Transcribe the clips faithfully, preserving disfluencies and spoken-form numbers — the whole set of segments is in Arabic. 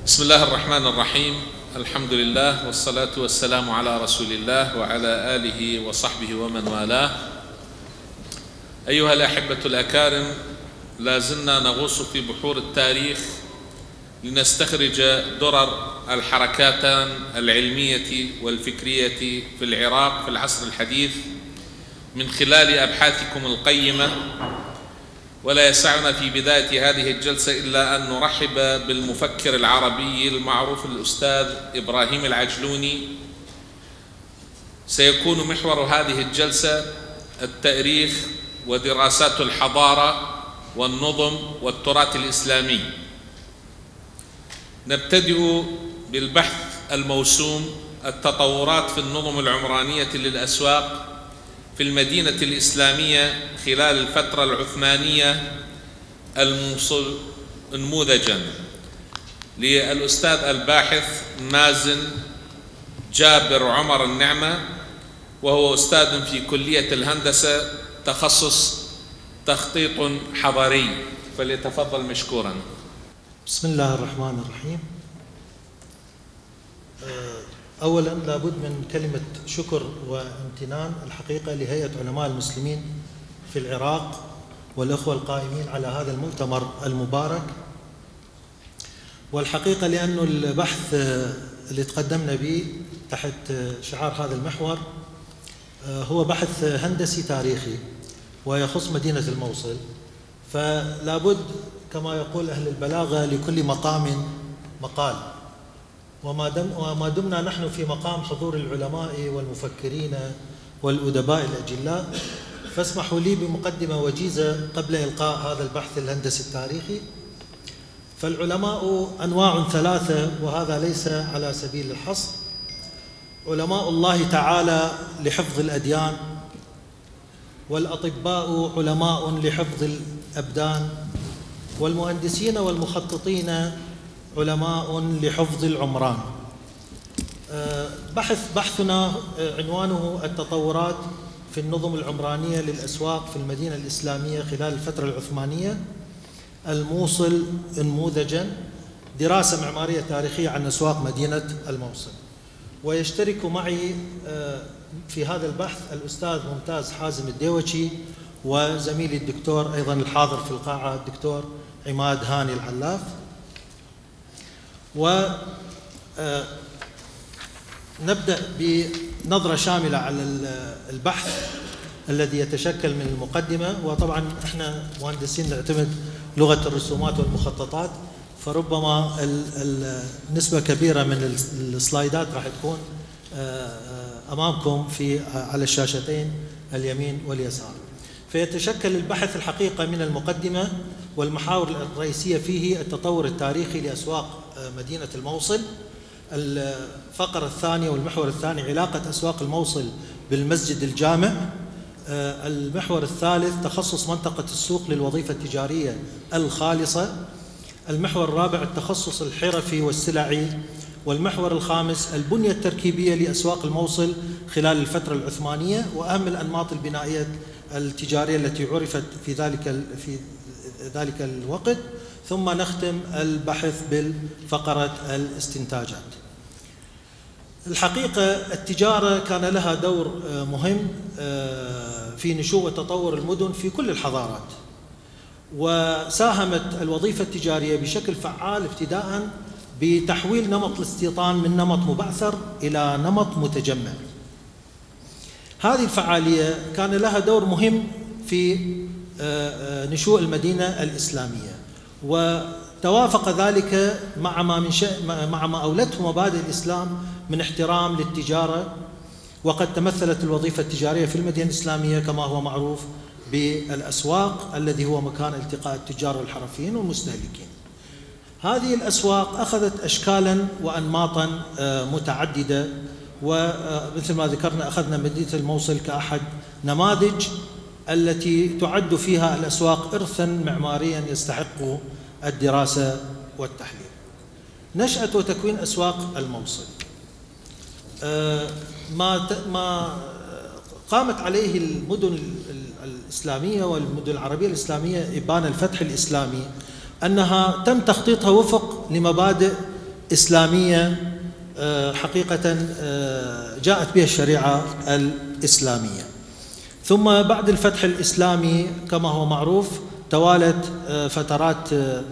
بسم الله الرحمن الرحيم. الحمد لله والصلاة والسلام على رسول الله وعلى آله وصحبه ومن والاه. أيها الأحبة الأكارم، لا زلنا نغوص في بحور التاريخ لنستخرج درر الحركات العلمية والفكرية في العراق في العصر الحديث من خلال أبحاثكم القيمة. ولا يسعنا في بداية هذه الجلسة إلا أن نرحب بالمفكر العربي المعروف الأستاذ إبراهيم العجلوني. سيكون محور هذه الجلسة التاريخ ودراسات الحضارة والنظم والتراث الإسلامي. نبتدئ بالبحث الموسوم التطورات في النظم العمرانية للأسواق في المدينة الإسلامية خلال الفترة العثمانية الموصل نموذجا للأستاذ الباحث مازن جابر عمر النعمة، وهو أستاذ في كلية الهندسة تخصص تخطيط حضري، فليتفضل مشكورا. بسم الله الرحمن الرحيم. أولا لابد من كلمة شكر وامتنان الحقيقة لهيئة علماء المسلمين في العراق والأخوة القائمين على هذا المؤتمر المبارك. والحقيقة لأنه البحث اللي تقدمنا به تحت شعار هذا المحور هو بحث هندسي تاريخي ويخص مدينة الموصل، فلابد كما يقول أهل البلاغة لكل مقام مقال، وما دم وما دمنا نحن في مقام حضور العلماء والمفكرين والأدباء الأجلاء، فاسمحوا لي بمقدمة وجيزة قبل إلقاء هذا البحث الهندسي التاريخي. فالعلماء أنواع ثلاثة، وهذا ليس على سبيل الحصر: علماء الله تعالى لحفظ الأديان، والأطباء علماء لحفظ الأبدان، والمهندسين والمخططين علماء لحفظ العمران. بحث بحثنا عنوانه التطورات في النظم العمرانية للأسواق في المدينة الإسلامية خلال الفترة العثمانية الموصل نموذجا، دراسة معمارية تاريخية عن أسواق مدينة الموصل. ويشترك معي في هذا البحث الأستاذ ممتاز حازم الديوشي، وزميلي الدكتور أيضا الحاضر في القاعة الدكتور عماد هاني العلاف. ونبدأ بنظرة شاملة على البحث الذي يتشكل من المقدمة. وطبعا احنا مهندسين نعتمد لغة الرسومات والمخططات، فربما النسبة كبيرة من السلايدات راح تكون أمامكم في على الشاشتين اليمين واليسار. فيتشكل البحث الحقيقة من المقدمة، والمحاور الرئيسية فيه التطور التاريخي لأسواق مدينة الموصل. الفقرة الثانية والمحور الثاني علاقة أسواق الموصل بالمسجد الجامع. المحور الثالث تخصص منطقة السوق للوظيفة التجارية الخالصة. المحور الرابع التخصص الحرفي والسلعي. والمحور الخامس البنية التركيبية لأسواق الموصل خلال الفترة العثمانية وأهم الأنماط البنائية التجارية التي عرفت في ذلك في ذلك الوقت. ثم نختم البحث بالفقرة الاستنتاجات. الحقيقة التجارة كان لها دور مهم في نشوء وتطور المدن في كل الحضارات، وساهمت الوظيفة التجارية بشكل فعال ابتداء بتحويل نمط الاستيطان من نمط مبعثر إلى نمط متجمع. هذه الفعالية كان لها دور مهم في نشوء المدينة الإسلامية، وتوافق ذلك مع ما من مع ما أولته مبادئ الإسلام من احترام للتجارة. وقد تمثلت الوظيفة التجارية في المدينة الإسلامية كما هو معروف بالأسواق، الذي هو مكان التقاء التجار والحرفيين والمستهلكين. هذه الأسواق أخذت أشكالا وأنماطا متعددة، ومثل ما ذكرنا أخذنا مدينة الموصل كأحد نماذج التي تعد فيها الأسواق إرثا معماريا يستحق الدراسة والتحليل. نشأة وتكوين أسواق الموصل. ما ما قامت عليه المدن الإسلامية والمدن العربية الإسلامية إبان الفتح الإسلامي أنها تم تخطيطها وفق لمبادئ إسلامية حقيقة جاءت بها الشريعة الإسلامية. ثم بعد الفتح الإسلامي كما هو معروف توالت فترات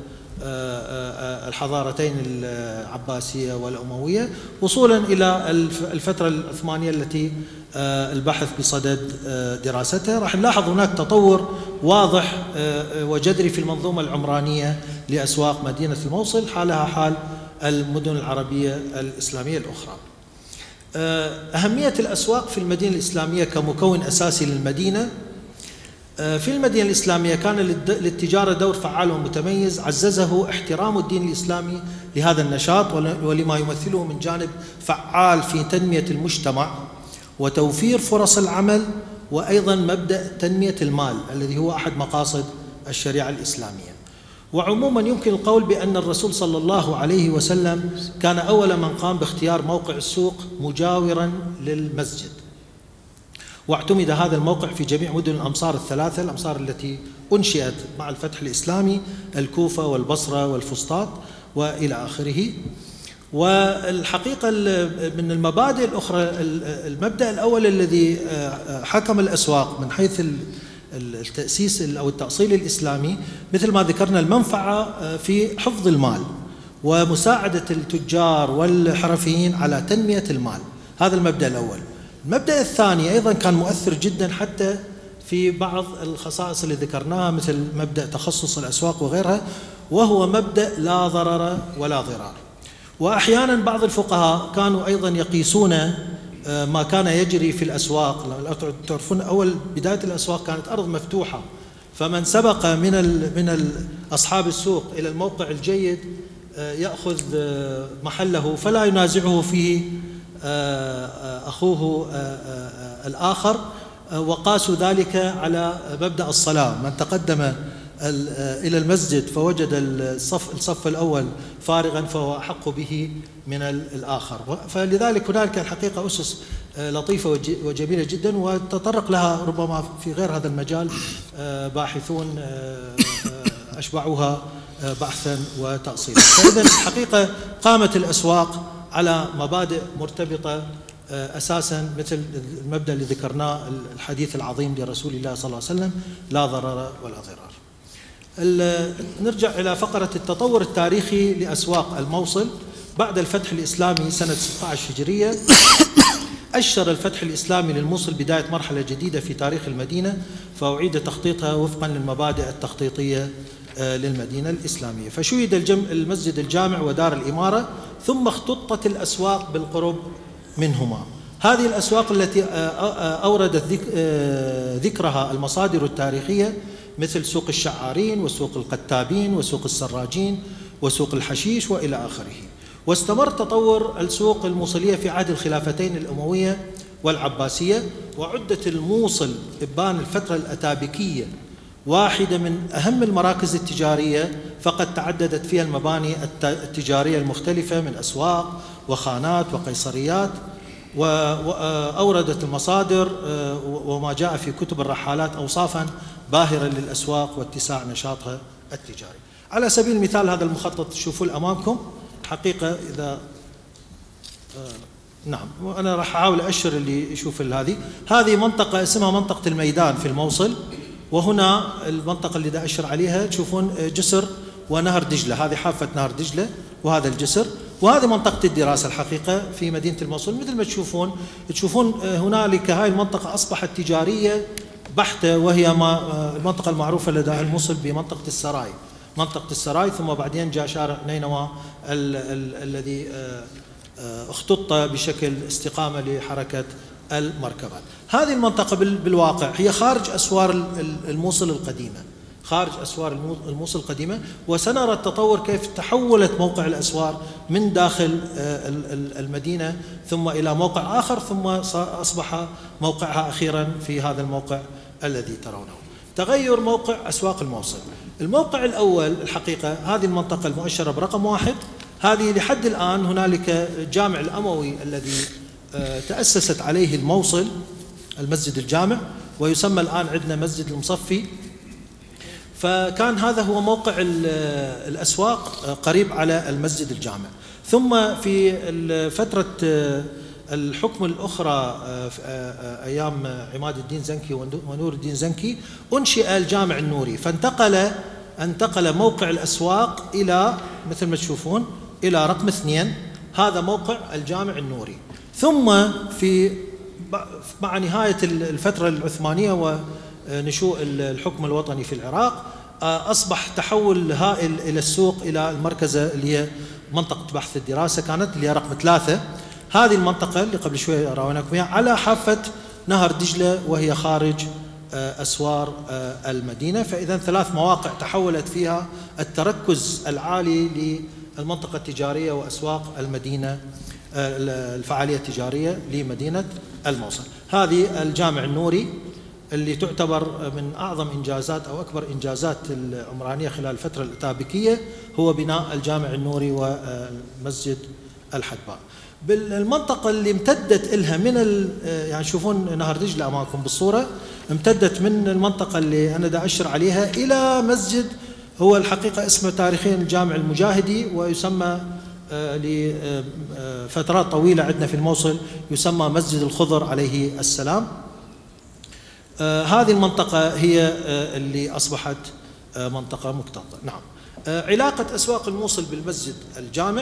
الحضارتين العباسية والأموية وصولا إلى الفترة العثمانية التي البحث بصدد دراستها. راح نلاحظ هناك تطور واضح وجذري في المنظومة العمرانية لأسواق مدينة الموصل، حالها حال المدن العربية الإسلامية الأخرى. أهمية الأسواق في المدينة الإسلامية كمكون أساسي للمدينة. في المدينة الإسلامية كان للتجارة دور فعال ومتميز عززه احترام الدين الإسلامي لهذا النشاط ولما يمثله من جانب فعال في تنمية المجتمع وتوفير فرص العمل، وأيضا مبدأ تنمية المال الذي هو أحد مقاصد الشريعة الإسلامية. وعموما يمكن القول بأن الرسول صلى الله عليه وسلم كان أول من قام باختيار موقع السوق مجاورا للمسجد، واعتمد هذا الموقع في جميع مدن الأمصار الثلاثة، الأمصار التي أنشئت مع الفتح الإسلامي، الكوفة والبصرة والفسطاط وإلى آخره. والحقيقة من المبادئ الأخرى، المبدأ الأول الذي حكم الأسواق من حيث التأسيس أو التأصيل الإسلامي مثل ما ذكرنا المنفعة في حفظ المال ومساعدة التجار والحرفيين على تنمية المال، هذا المبدأ الأول. المبدأ الثاني أيضا كان مؤثر جدا حتى في بعض الخصائص اللي ذكرناها مثل مبدأ تخصص الأسواق وغيرها، وهو مبدأ لا ضرر ولا ضرار. وأحيانا بعض الفقهاء كانوا أيضا يقيسون ما كان يجري في الأسواق. تعرفون أول بداية الأسواق كانت أرض مفتوحة، فمن سبق من من أصحاب السوق إلى الموقع الجيد يأخذ محله فلا ينازعه فيه أخوه الآخر. وقاسوا ذلك على مبدأ الصلاة، من تقدم إلى المسجد فوجد الصف الصف الأول فارغا فهو أحق به من الآخر. فلذلك هناك الحقيقة أسس لطيفة وجميلة جدا، وتطرق لها ربما في غير هذا المجال باحثون أشبعوها بحثا وتأصيلا. فإذا الحقيقة قامت الأسواق على مبادئ مرتبطة أساسا مثل المبدأ اللي ذكرناه الحديث العظيم لرسول الله صلى الله عليه وسلم: لا ضرر ولا ضرار. نرجع إلى فقرة التطور التاريخي لأسواق الموصل. بعد الفتح الإسلامي سنة ستة عشر هجرية أشر الفتح الإسلامي للموصل بداية مرحلة جديدة في تاريخ المدينة، فأعيد تخطيطها وفقا للمبادئ التخطيطية للمدينة الإسلامية. فشيد المسجد الجامع ودار الإمارة، ثم اختطت الأسواق بالقرب منهما. هذه الأسواق التي أوردت ذكرها المصادر التاريخية مثل سوق الشعارين وسوق القتابين وسوق السراجين وسوق الحشيش وإلى آخره. واستمر تطور السوق الموصلية في عهد الخلافتين الأموية والعباسية، وعدت الموصل إبان الفترة الأتابكية واحدة من أهم المراكز التجارية، فقد تعددت فيها المباني التجارية المختلفة من أسواق وخانات وقيصريات. وأوردت المصادر وما جاء في كتب الرحالات أوصافا باهرة للأسواق واتساع نشاطها التجاري. على سبيل المثال هذا المخطط تشوفوه أمامكم، حقيقة إذا نعم وأنا راح أحاول أشر اللي يشوف هذه هذه منطقة اسمها منطقة الميدان في الموصل، وهنا المنطقة اللي دا أشر عليها تشوفون جسر ونهر دجلة، هذه حافة نهر دجلة وهذا الجسر، وهذه منطقة الدراسة الحقيقة في مدينة الموصل. مثل ما تشوفون تشوفون هنالك هاي المنطقة أصبحت تجارية بحتة، وهي ما المنطقة المعروفة لدى الموصل بمنطقة السراي، منطقة السراي، ثم بعدين جاء شارع نينوى الذي اختط بشكل استقامة لحركة المركبات. هذه المنطقة بالواقع هي خارج أسوار الموصل القديمة، خارج أسوار الموصل القديمة، وسنرى التطور كيف تحولت موقع الأسوار من داخل المدينة ثم إلى موقع آخر، ثم أصبح موقعها أخيرا في هذا الموقع الذي ترونه. تغير موقع أسواق الموصل. الموقع الأول الحقيقة هذه المنطقة المؤشرة برقم واحد، هذه لحد الآن هنالك الجامع الأموي الذي تأسست عليه الموصل، المسجد الجامع، ويسمى الآن عندنا مسجد المصفي. فكان هذا هو موقع الأسواق قريب على المسجد الجامع. ثم في فترة الحكم الأخرى أيام عماد الدين زنكي ونور الدين زنكي أنشئ الجامع النوري، فانتقل انتقل موقع الأسواق إلى مثل ما تشوفون إلى رقم اثنين، هذا موقع الجامع النوري. ثم في مع نهاية الفترة العثمانية ونشوء الحكم الوطني في العراق أصبح تحول هائل إلى السوق، إلى المركز اللي هي منطقة بحث الدراسة كانت اللي هي رقم ثلاثة. هذه المنطقة اللي قبل شوي راوناكم اياها على حافة نهر دجلة وهي خارج أسوار المدينة. فإذا ثلاث مواقع تحولت فيها التركز العالي للمنطقة التجارية وأسواق المدينة، الفعالية التجارية لمدينة الموصل. هذه الجامع النوري اللي تعتبر من أعظم إنجازات أو أكبر إنجازات العمرانية خلال الفترة الأتابكية هو بناء الجامع النوري ومسجد الحدباء. بالمنطقة اللي امتدت إلها من يعني تشوفون نهر دجلة أمامكم بالصورة، امتدت من المنطقة اللي أنا دا أشر عليها إلى مسجد هو الحقيقة اسمه تاريخيا الجامع المجاهدي، ويسمى لفترات طويلة عندنا في الموصل يسمى مسجد الخضر عليه السلام. هذه المنطقة هي اللي أصبحت منطقة مكتظة. نعم. علاقة أسواق الموصل بالمسجد الجامع،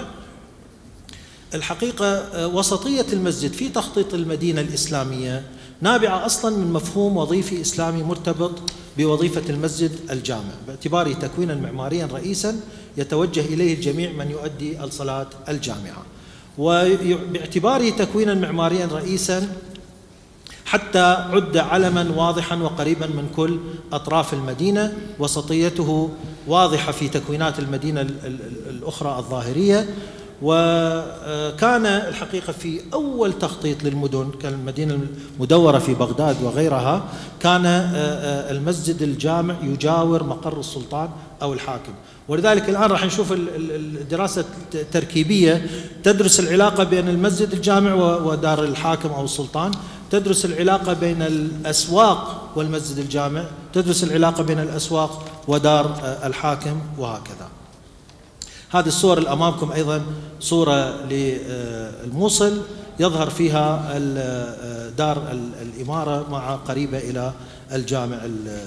الحقيقة وسطية المسجد في تخطيط المدينة الإسلامية نابعة أصلا من مفهوم وظيفي إسلامي مرتبط بوظيفة المسجد الجامع، باعتباره تكوينا معماريا رئيسا يتوجه إليه الجميع من يؤدي الصلاة الجامعة، وباعتباره تكوينا معماريا رئيسا حتى عد علما واضحا وقريبا من كل أطراف المدينة. وسطيته واضحة في تكوينات المدينة الأخرى الظاهرية. وكان الحقيقة في أول تخطيط للمدن كالمدينة المدورة في بغداد وغيرها كان المسجد الجامع يجاور مقر السلطان أو الحاكم، ولذلك الآن راح نشوف الدراسة التركيبية تدرس العلاقة بين المسجد الجامع ودار الحاكم أو السلطان، تدرس العلاقة بين الأسواق والمسجد الجامع، تدرس العلاقة بين الأسواق ودار الحاكم وهكذا. هذه الصور اللي أمامكم أيضا صورة للموصل يظهر فيها دار الإمارة مع قريبة إلى الجامع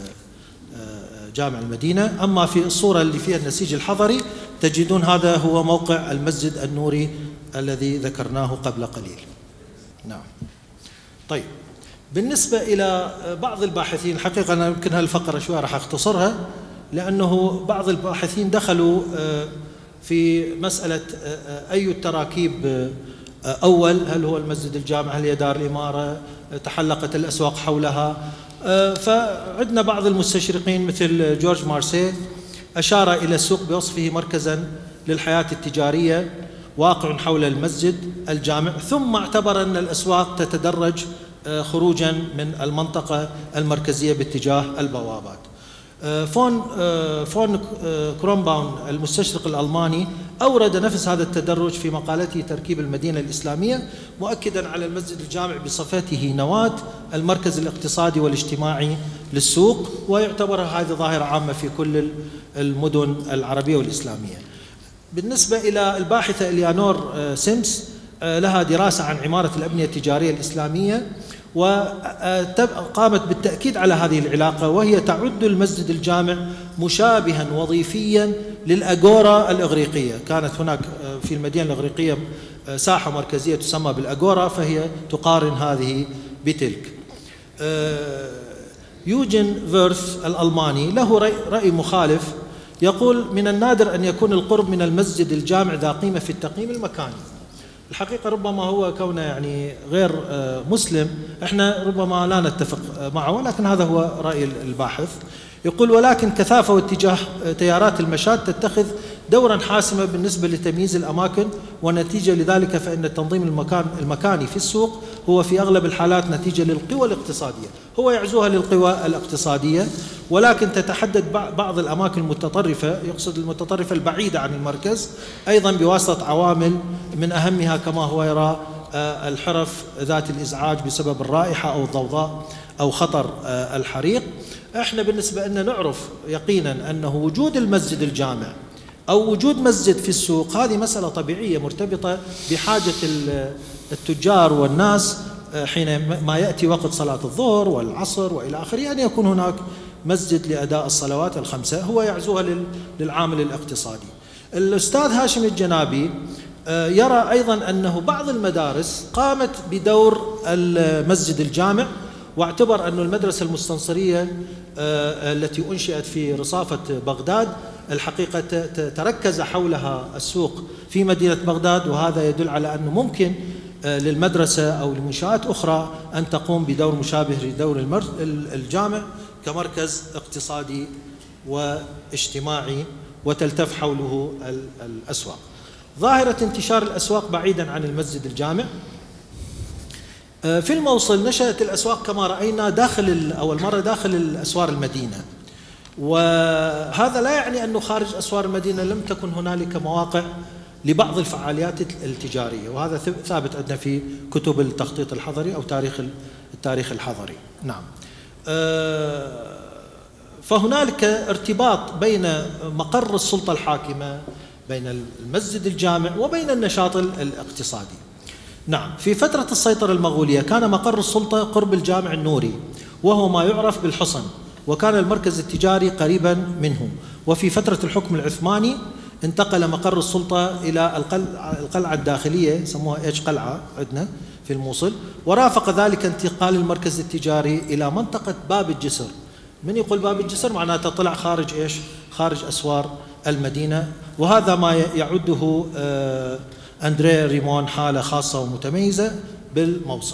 جامع المدينة. أما في الصورة اللي فيها النسيج الحضري تجدون هذا هو موقع المسجد النوري الذي ذكرناه قبل قليل. نعم. طيب، بالنسبة إلى بعض الباحثين، الحقيقة أنا يمكن هالفقرة شوية راح أختصرها لأنه بعض الباحثين دخلوا في مسألة أي التراكيب أول، هل هو المسجد الجامع، هل هي دار الإمارة، تحلقت الأسواق حولها. فعندنا بعض المستشرقين مثل جورج مارسي أشار إلى السوق بوصفه مركزا للحياة التجارية واقع حول المسجد الجامع، ثم اعتبر أن الأسواق تتدرج خروجا من المنطقة المركزية باتجاه البوابات. فون فون كرومباون المستشرق الألماني أورد نفس هذا التدرج في مقالته تركيب المدينة الإسلامية، مؤكدا على المسجد الجامع بصفته نواة المركز الاقتصادي والاجتماعي للسوق، ويعتبرها هذه ظاهرة عامة في كل المدن العربية والإسلامية. بالنسبة إلى الباحثة إليانور سيمس لها دراسة عن عمارة الأبنية التجارية الإسلامية، وقامت بالتأكيد على هذه العلاقة، وهي تعد المسجد الجامع مشابها وظيفيا للأجورا الإغريقية. كانت هناك في المدينة الإغريقية ساحة مركزية تسمى بالأجورا، فهي تقارن هذه بتلك. يوجين فيرث الألماني له رأي, رأي مخالف، يقول من النادر أن يكون القرب من المسجد الجامع ذا قيمة في التقييم المكاني. الحقيقة ربما هو كونه يعني غير مسلم احنا ربما لا نتفق معه، ولكن هذا هو رأي الباحث. يقول ولكن كثافة واتجاه تيارات المشاة تتخذ دورا حاسما بالنسبة لتمييز الأماكن، ونتيجة لذلك فإن التنظيم المكان المكاني في السوق هو في أغلب الحالات نتيجة للقوى الاقتصادية، هو يعزوها للقوى الاقتصادية، ولكن تتحدد بعض الأماكن المتطرفة، يقصد المتطرفة البعيدة عن المركز، أيضا بواسطة عوامل من أهمها كما هو يرى الحرف ذات الإزعاج بسبب الرائحة أو الضوضاء أو خطر الحريق. احنا بالنسبة لنا نعرف يقينا أنه وجود المسجد الجامع أو وجود مسجد في السوق هذه مسألة طبيعية مرتبطة بحاجة التجار والناس حين ما يأتي وقت صلاة الظهر والعصر وإلى آخره أن يكون هناك مسجد لأداء الصلوات الخمسة، هو يعزوها للعامل الاقتصادي. الأستاذ هاشم الجنابي يرى أيضا أنه بعض المدارس قامت بدور المسجد الجامع، واعتبر أن المدرسة المستنصرية التي أنشئت في رصافة بغداد الحقيقة تركز حولها السوق في مدينة بغداد، وهذا يدل على أنه ممكن للمدرسة أو لمنشآت أخرى أن تقوم بدور مشابه لدور الجامع كمركز اقتصادي واجتماعي وتلتف حوله الأسواق. ظاهرة انتشار الأسواق بعيدا عن المسجد الجامع. في الموصل نشأت الأسواق كما رأينا داخل أول مرة داخل أسوار المدينة، وهذا لا يعني أنه خارج أسوار المدينة لم تكن هنالك مواقع لبعض الفعاليات التجارية، وهذا ثابت عندنا في كتب التخطيط الحضري أو تاريخ التاريخ الحضري. نعم. فهنالك ارتباط بين مقر السلطة الحاكمة بين المسجد الجامع وبين النشاط الاقتصادي. نعم. في فترة السيطرة المغولية كان مقر السلطة قرب الجامع النوري، وهو ما يعرف بالحصن، وكان المركز التجاري قريبا منه. وفي فترة الحكم العثماني انتقل مقر السلطة إلى القلعة الداخلية، سموها إيش قلعة عندنا في الموصل، ورافق ذلك انتقال المركز التجاري إلى منطقة باب الجسر. من يقول باب الجسر معناته طلع خارج إيش؟ خارج أسوار المدينة، وهذا ما يعده أندريه ريمون حالة خاصة ومتميزة بالموصل.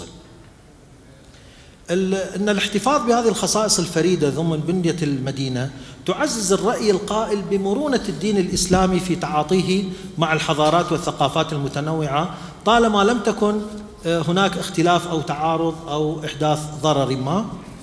أن الاحتفاظ بهذه الخصائص الفريدة ضمن بنية المدينة تعزز الرأي القائل بمرونة الدين الإسلامي في تعاطيه مع الحضارات والثقافات المتنوعة، طالما لم تكن هناك اختلاف أو تعارض أو إحداث ضرر ما.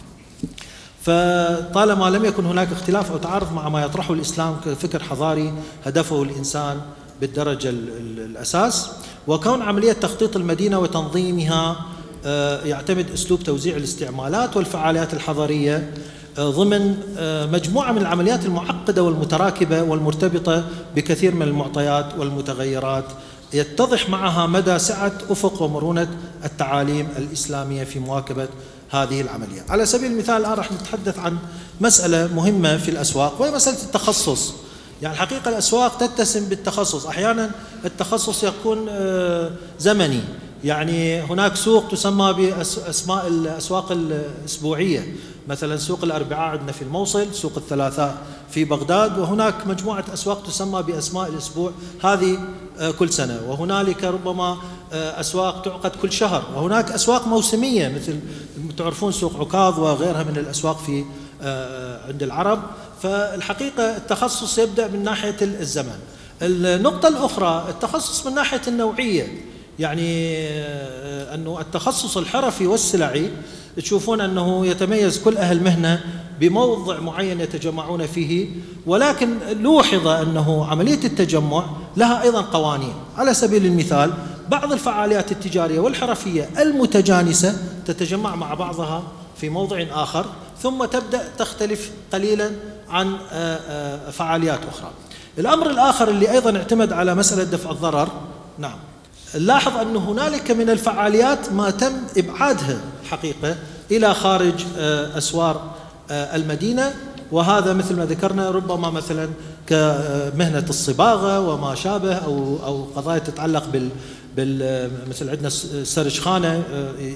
فطالما لم يكن هناك اختلاف أو تعارض مع ما يطرحه الإسلام كفكر حضاري هدفه الإنسان بالدرجة الأساس، وكون عملية تخطيط المدينة وتنظيمها يعتمد أسلوب توزيع الاستعمالات والفعاليات الحضرية ضمن مجموعة من العمليات المعقدة والمتراكبة والمرتبطة بكثير من المعطيات والمتغيرات، يتضح معها مدى سعة أفق ومرونة التعاليم الإسلامية في مواكبة هذه العملية. على سبيل المثال الآن راح نتحدث عن مسألة مهمة في الأسواق، وهي مسألة التخصص. يعني الحقيقة الأسواق تتسم بالتخصص، أحيانا التخصص يكون زمني، يعني هناك سوق تسمى بأسماء الأسواق الأسبوعية، مثلا سوق الأربعاء عندنا في الموصل، سوق الثلاثاء في بغداد، وهناك مجموعة أسواق تسمى بأسماء الأسبوع، هذه كل سنة. وهنالك ربما أسواق تعقد كل شهر، وهناك أسواق موسمية مثل تعرفون سوق عكاظ وغيرها من الأسواق في عند العرب. فالحقيقة التخصص يبدأ من ناحية الزمن. النقطة الأخرى التخصص من ناحية النوعية، يعني أنه التخصص الحرفي والسلعي تشوفون أنه يتميز كل أهل مهنة بموضع معين يتجمعون فيه، ولكن لوحظ أنه عملية التجمع لها أيضا قوانين. على سبيل المثال بعض الفعاليات التجارية والحرفية المتجانسة تتجمع مع بعضها في موضع آخر، ثم تبدأ تختلف قليلا عن فعاليات أخرى. الأمر الآخر اللي أيضا اعتمد على مسألة دفع الضرر، نعم، نلاحظ أن هنالك من الفعاليات ما تم إبعادها حقيقة إلى خارج أسوار المدينة، وهذا مثل ما ذكرنا ربما مثلا كمهنة الصباغة وما شابه، أو أو قضايا تتعلق بال بال مثل عندنا السرجخانة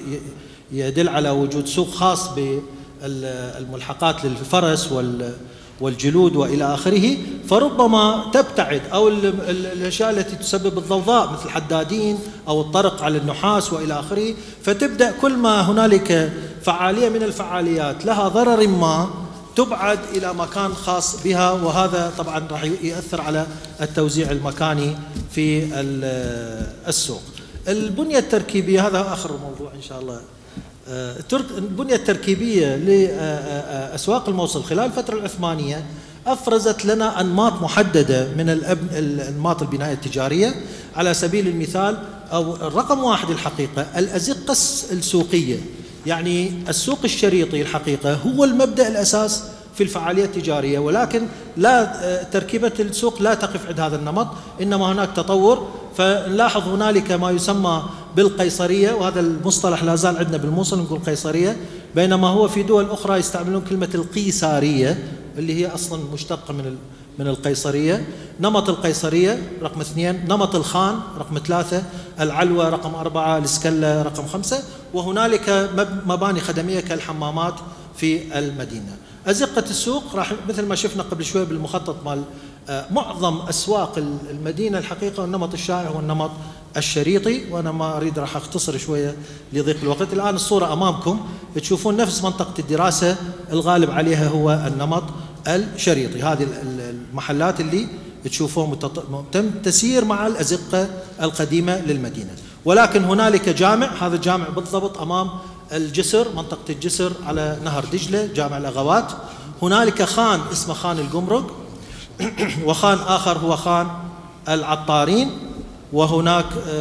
يدل على وجود سوق خاص بالملحقات للفرس وال والجلود وإلى آخره، فربما تبتعد أو الأشياء التي تسبب الضوضاء مثل الحدادين أو الطرق على النحاس وإلى آخره، فتبدأ كل ما هنالك فعالية من الفعاليات لها ضرر ما تبعد إلى مكان خاص بها، وهذا طبعا راح يؤثر على التوزيع المكاني في السوق. البنية التركيبية هذا آخر الموضوع إن شاء الله. البنية التركيبية لأسواق الموصل خلال الفترة العثمانية أفرزت لنا أنماط محددة من أنماط البناية التجارية. على سبيل المثال أو الرقم واحد الحقيقة الأزقة السوقية، يعني السوق الشريطي الحقيقة هو المبدأ الأساس في الفعالية التجارية، ولكن لا تركيبة السوق لا تقف عند هذا النمط، إنما هناك تطور. فنلاحظ هنالك ما يسمى بالقيصرية، وهذا المصطلح لا زال عندنا بالموصل نقول قيصرية، بينما هو في دول أخرى يستعملون كلمة القيسارية اللي هي أصلا مشتقة من من القيصرية. نمط القيصرية رقم اثنين، نمط الخان رقم ثلاثة، العلوة رقم أربعة، الاسكلة رقم خمسة، وهنالك مباني خدمية كالحمامات في المدينة. أزقة السوق راح مثل ما شفنا قبل شوي بالمخطط مال معظم أسواق المدينة الحقيقة النمط الشائع هو النمط الشريطي، وأنا ما أريد راح أختصر شوية لضيق الوقت. الآن الصورة أمامكم تشوفون نفس منطقة الدراسة الغالب عليها هو النمط الشريطي. هذه المحلات اللي تشوفون تم تسير مع الأزقة القديمة للمدينة. ولكن هنالك جامع، هذا الجامع بالضبط أمام الجسر، منطقة الجسر على نهر دجلة، جامع الأغوات. هنالك خان اسمه خان الجمرك، وخان آخر هو خان العطارين، وهناك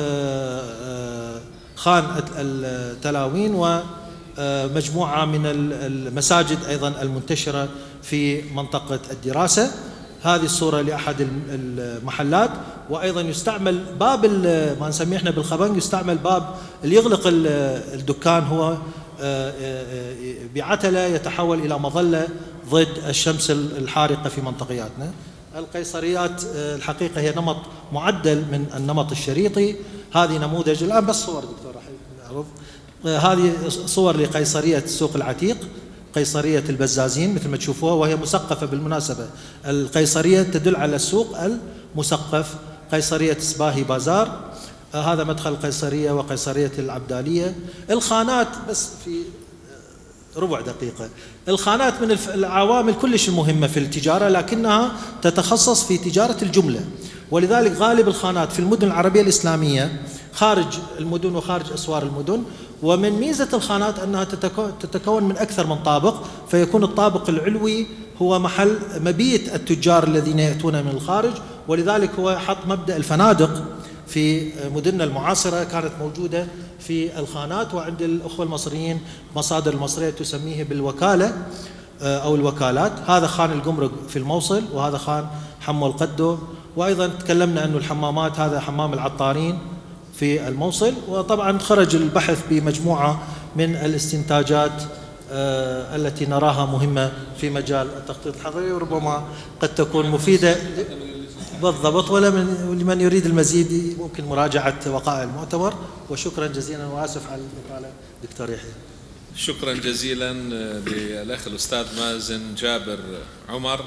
خان التلاوين، ومجموعة من المساجد أيضا المنتشرة في منطقة الدراسة. هذه الصورة لأحد المحلات. وأيضا يستعمل باب ما نسميه احنا بالخبنج، يستعمل باب اللي يغلق الدكان هو بعتلة يتحول إلى مظلة ضد الشمس الحارقة في منطقياتنا. القيصريات الحقيقة هي نمط معدل من النمط الشريطي. هذه نموذج الآن بس صور دكتور راح نعرض. هذه صور لقيصرية السوق العتيق، قيصرية البزازين مثل ما تشوفوها، وهي مسقفة بالمناسبة. القيصرية تدل على السوق المسقف. قيصرية سباهي بازار، هذا مدخل القيصرية وقيصرية العبدالية. الخانات بس في ربع دقيقة. الخانات من العوامل كلش مهمة في التجارة، لكنها تتخصص في تجارة الجملة، ولذلك غالب الخانات في المدن العربية الإسلامية خارج المدن وخارج أسوار المدن. ومن ميزة الخانات أنها تتكون من أكثر من طابق، فيكون الطابق العلوي هو محل مبيت التجار الذين يأتون من الخارج، ولذلك هو حط مبدأ الفنادق في مدننا المعاصرة كانت موجودة في الخانات. وعند الأخوة المصريين مصادر المصرية تسميه بالوكالة أو الوكالات. هذا خان الجمرك في الموصل، وهذا خان حمو القدو. وأيضا تكلمنا أنه الحمامات، هذا حمام العطارين في الموصل. وطبعا خرج البحث بمجموعة من الاستنتاجات آه التي نراها مهمة في مجال التخطيط الحضري، وربما قد تكون مفيدة بالضبط. ولمن يريد المزيد ممكن مراجعة وقائع المؤتمر. وشكرا جزيلا، وآسف على الإطالة دكتور يحيى. شكرا جزيلا للأخ الأستاذ مازن جابر عمر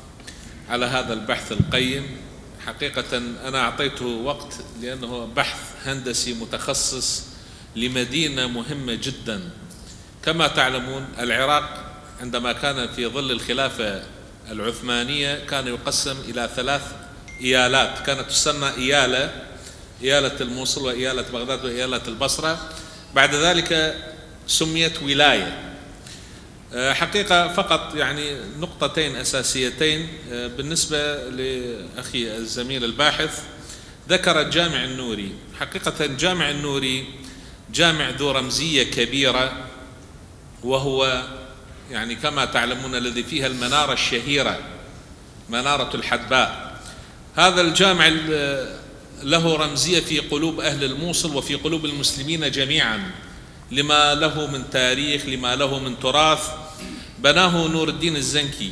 على هذا البحث القيم. حقيقة أنا أعطيته وقت لأنه بحث هندسي متخصص لمدينة مهمة جدا. كما تعلمون العراق عندما كان في ظل الخلافة العثمانية كان يقسم إلى ثلاث إيالات، كانت تسمى إيالة، إيالة الموصل وإيالة بغداد وإيالة البصرة. بعد ذلك سميت ولاية. حقيقة فقط يعني نقطتين أساسيتين بالنسبة لأخي الزميل الباحث. ذكر الجامع النوري. حقيقة الجامع النوري جامع ذو رمزية كبيرة، وهو يعني كما تعلمون الذي فيها المنارة الشهيرة منارة الحدباء. هذا الجامع له رمزية في قلوب أهل الموصل وفي قلوب المسلمين جميعا، لما له من تاريخ، لما له من تراث. بناه نور الدين الزنكي،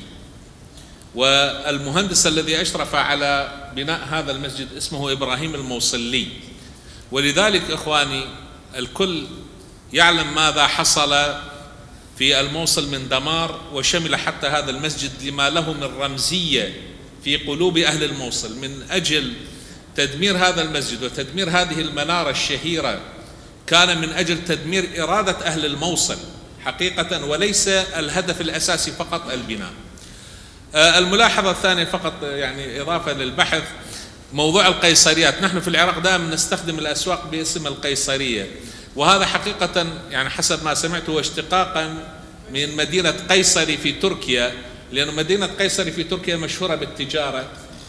والمهندس الذي أشرف على بناء هذا المسجد اسمه إبراهيم الموصلي. ولذلك إخواني الكل يعلم ماذا حصل في الموصل من دمار، وشمل حتى هذا المسجد لما له من رمزية في قلوب أهل الموصل. من أجل تدمير هذا المسجد وتدمير هذه المنارة الشهيرة كان من أجل تدمير إرادة أهل الموصل حقيقة، وليس الهدف الأساسي فقط البناء. الملاحظة الثانية فقط يعني إضافة للبحث، موضوع القيصريات. نحن في العراق دائما نستخدم الأسواق باسم القيصرية، وهذا حقيقة يعني حسب ما سمعت هو اشتقاقا من مدينة قيصري في تركيا، لأن مدينة قيصري في تركيا مشهورة بالتجارة.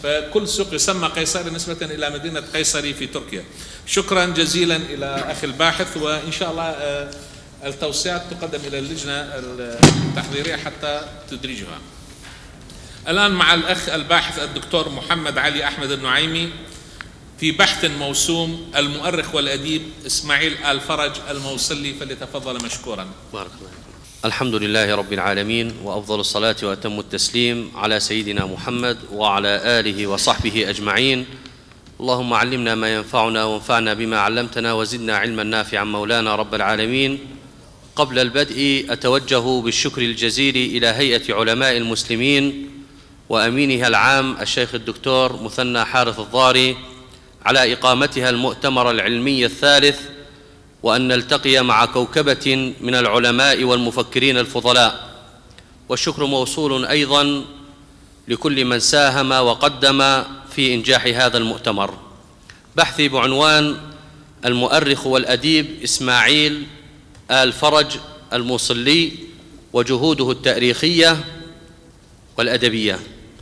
فكل سوق يسمى قيصري نسبة إلى مدينة قيصري في تركيا. شكرا جزيلا إلى أخي الباحث، وإن شاء الله التوصيات تقدم إلى اللجنة التحضيرية حتى تدريجها. الآن مع الأخ الباحث الدكتور محمد علي أحمد النعيمي في بحث موسوم المؤرخ والأديب إسماعيل آل فرج الموصلي، فليتفضل مشكورا. بارك الله. الحمد لله رب العالمين، وأفضل الصلاة وأتم التسليم على سيدنا محمد وعلى آله وصحبه أجمعين. اللهم علمنا ما ينفعنا وانفعنا بما علمتنا وزدنا علما نافعا مولانا رب العالمين. قبل البدء أتوجه بالشكر الجزيل إلى هيئة علماء المسلمين وأمينها العام الشيخ الدكتور مثنى حارث الضاري على إقامتها المؤتمر العلمي الثالث، وأن نلتقي مع كوكبة من العلماء والمفكرين الفضلاء. والشكر موصول أيضا لكل من ساهم وقدم في إنجاح هذا المؤتمر. بحثي بعنوان المؤرخ والأديب إسماعيل آل فرج الموصلي وجهوده التاريخية والأدبية.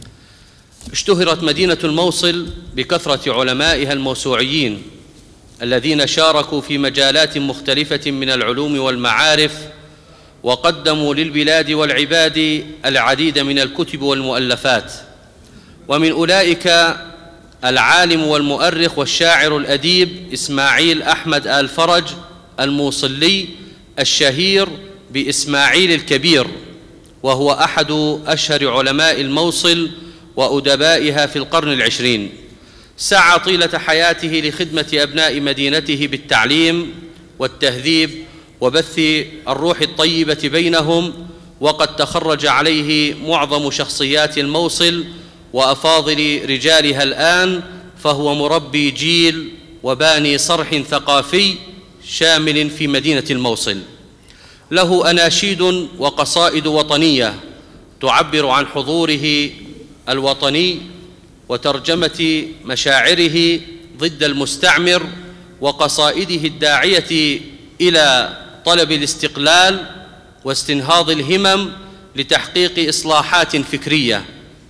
اشتهرت مدينة الموصل بكثرة علمائها الموسوعيين الذين شاركوا في مجالات مختلفة من العلوم والمعارف، وقدموا للبلاد والعباد العديد من الكتب والمؤلفات. ومن أولئك العالم والمؤرخ والشاعر الأديب إسماعيل أحمد آل فرج الموصلي الشهير بإسماعيل الكبير، وهو أحد أشهر علماء الموصل وأدبائها في القرن العشرين. سعى طيلة حياته لخدمة أبناء مدينته بالتعليم والتهذيب وبث الروح الطيبة بينهم، وقد تخرج عليه معظم شخصيات الموصل وأفاضل رجالها الآن، فهو مربي جيل وباني صرح ثقافي شامل في مدينة الموصل. له أناشيد وقصائد وطنية تعبر عن حضوره الوطني وترجمة مشاعره ضد المستعمر، وقصائده الداعية إلى طلب الاستقلال واستنهاض الهمم لتحقيق إصلاحات فكرية.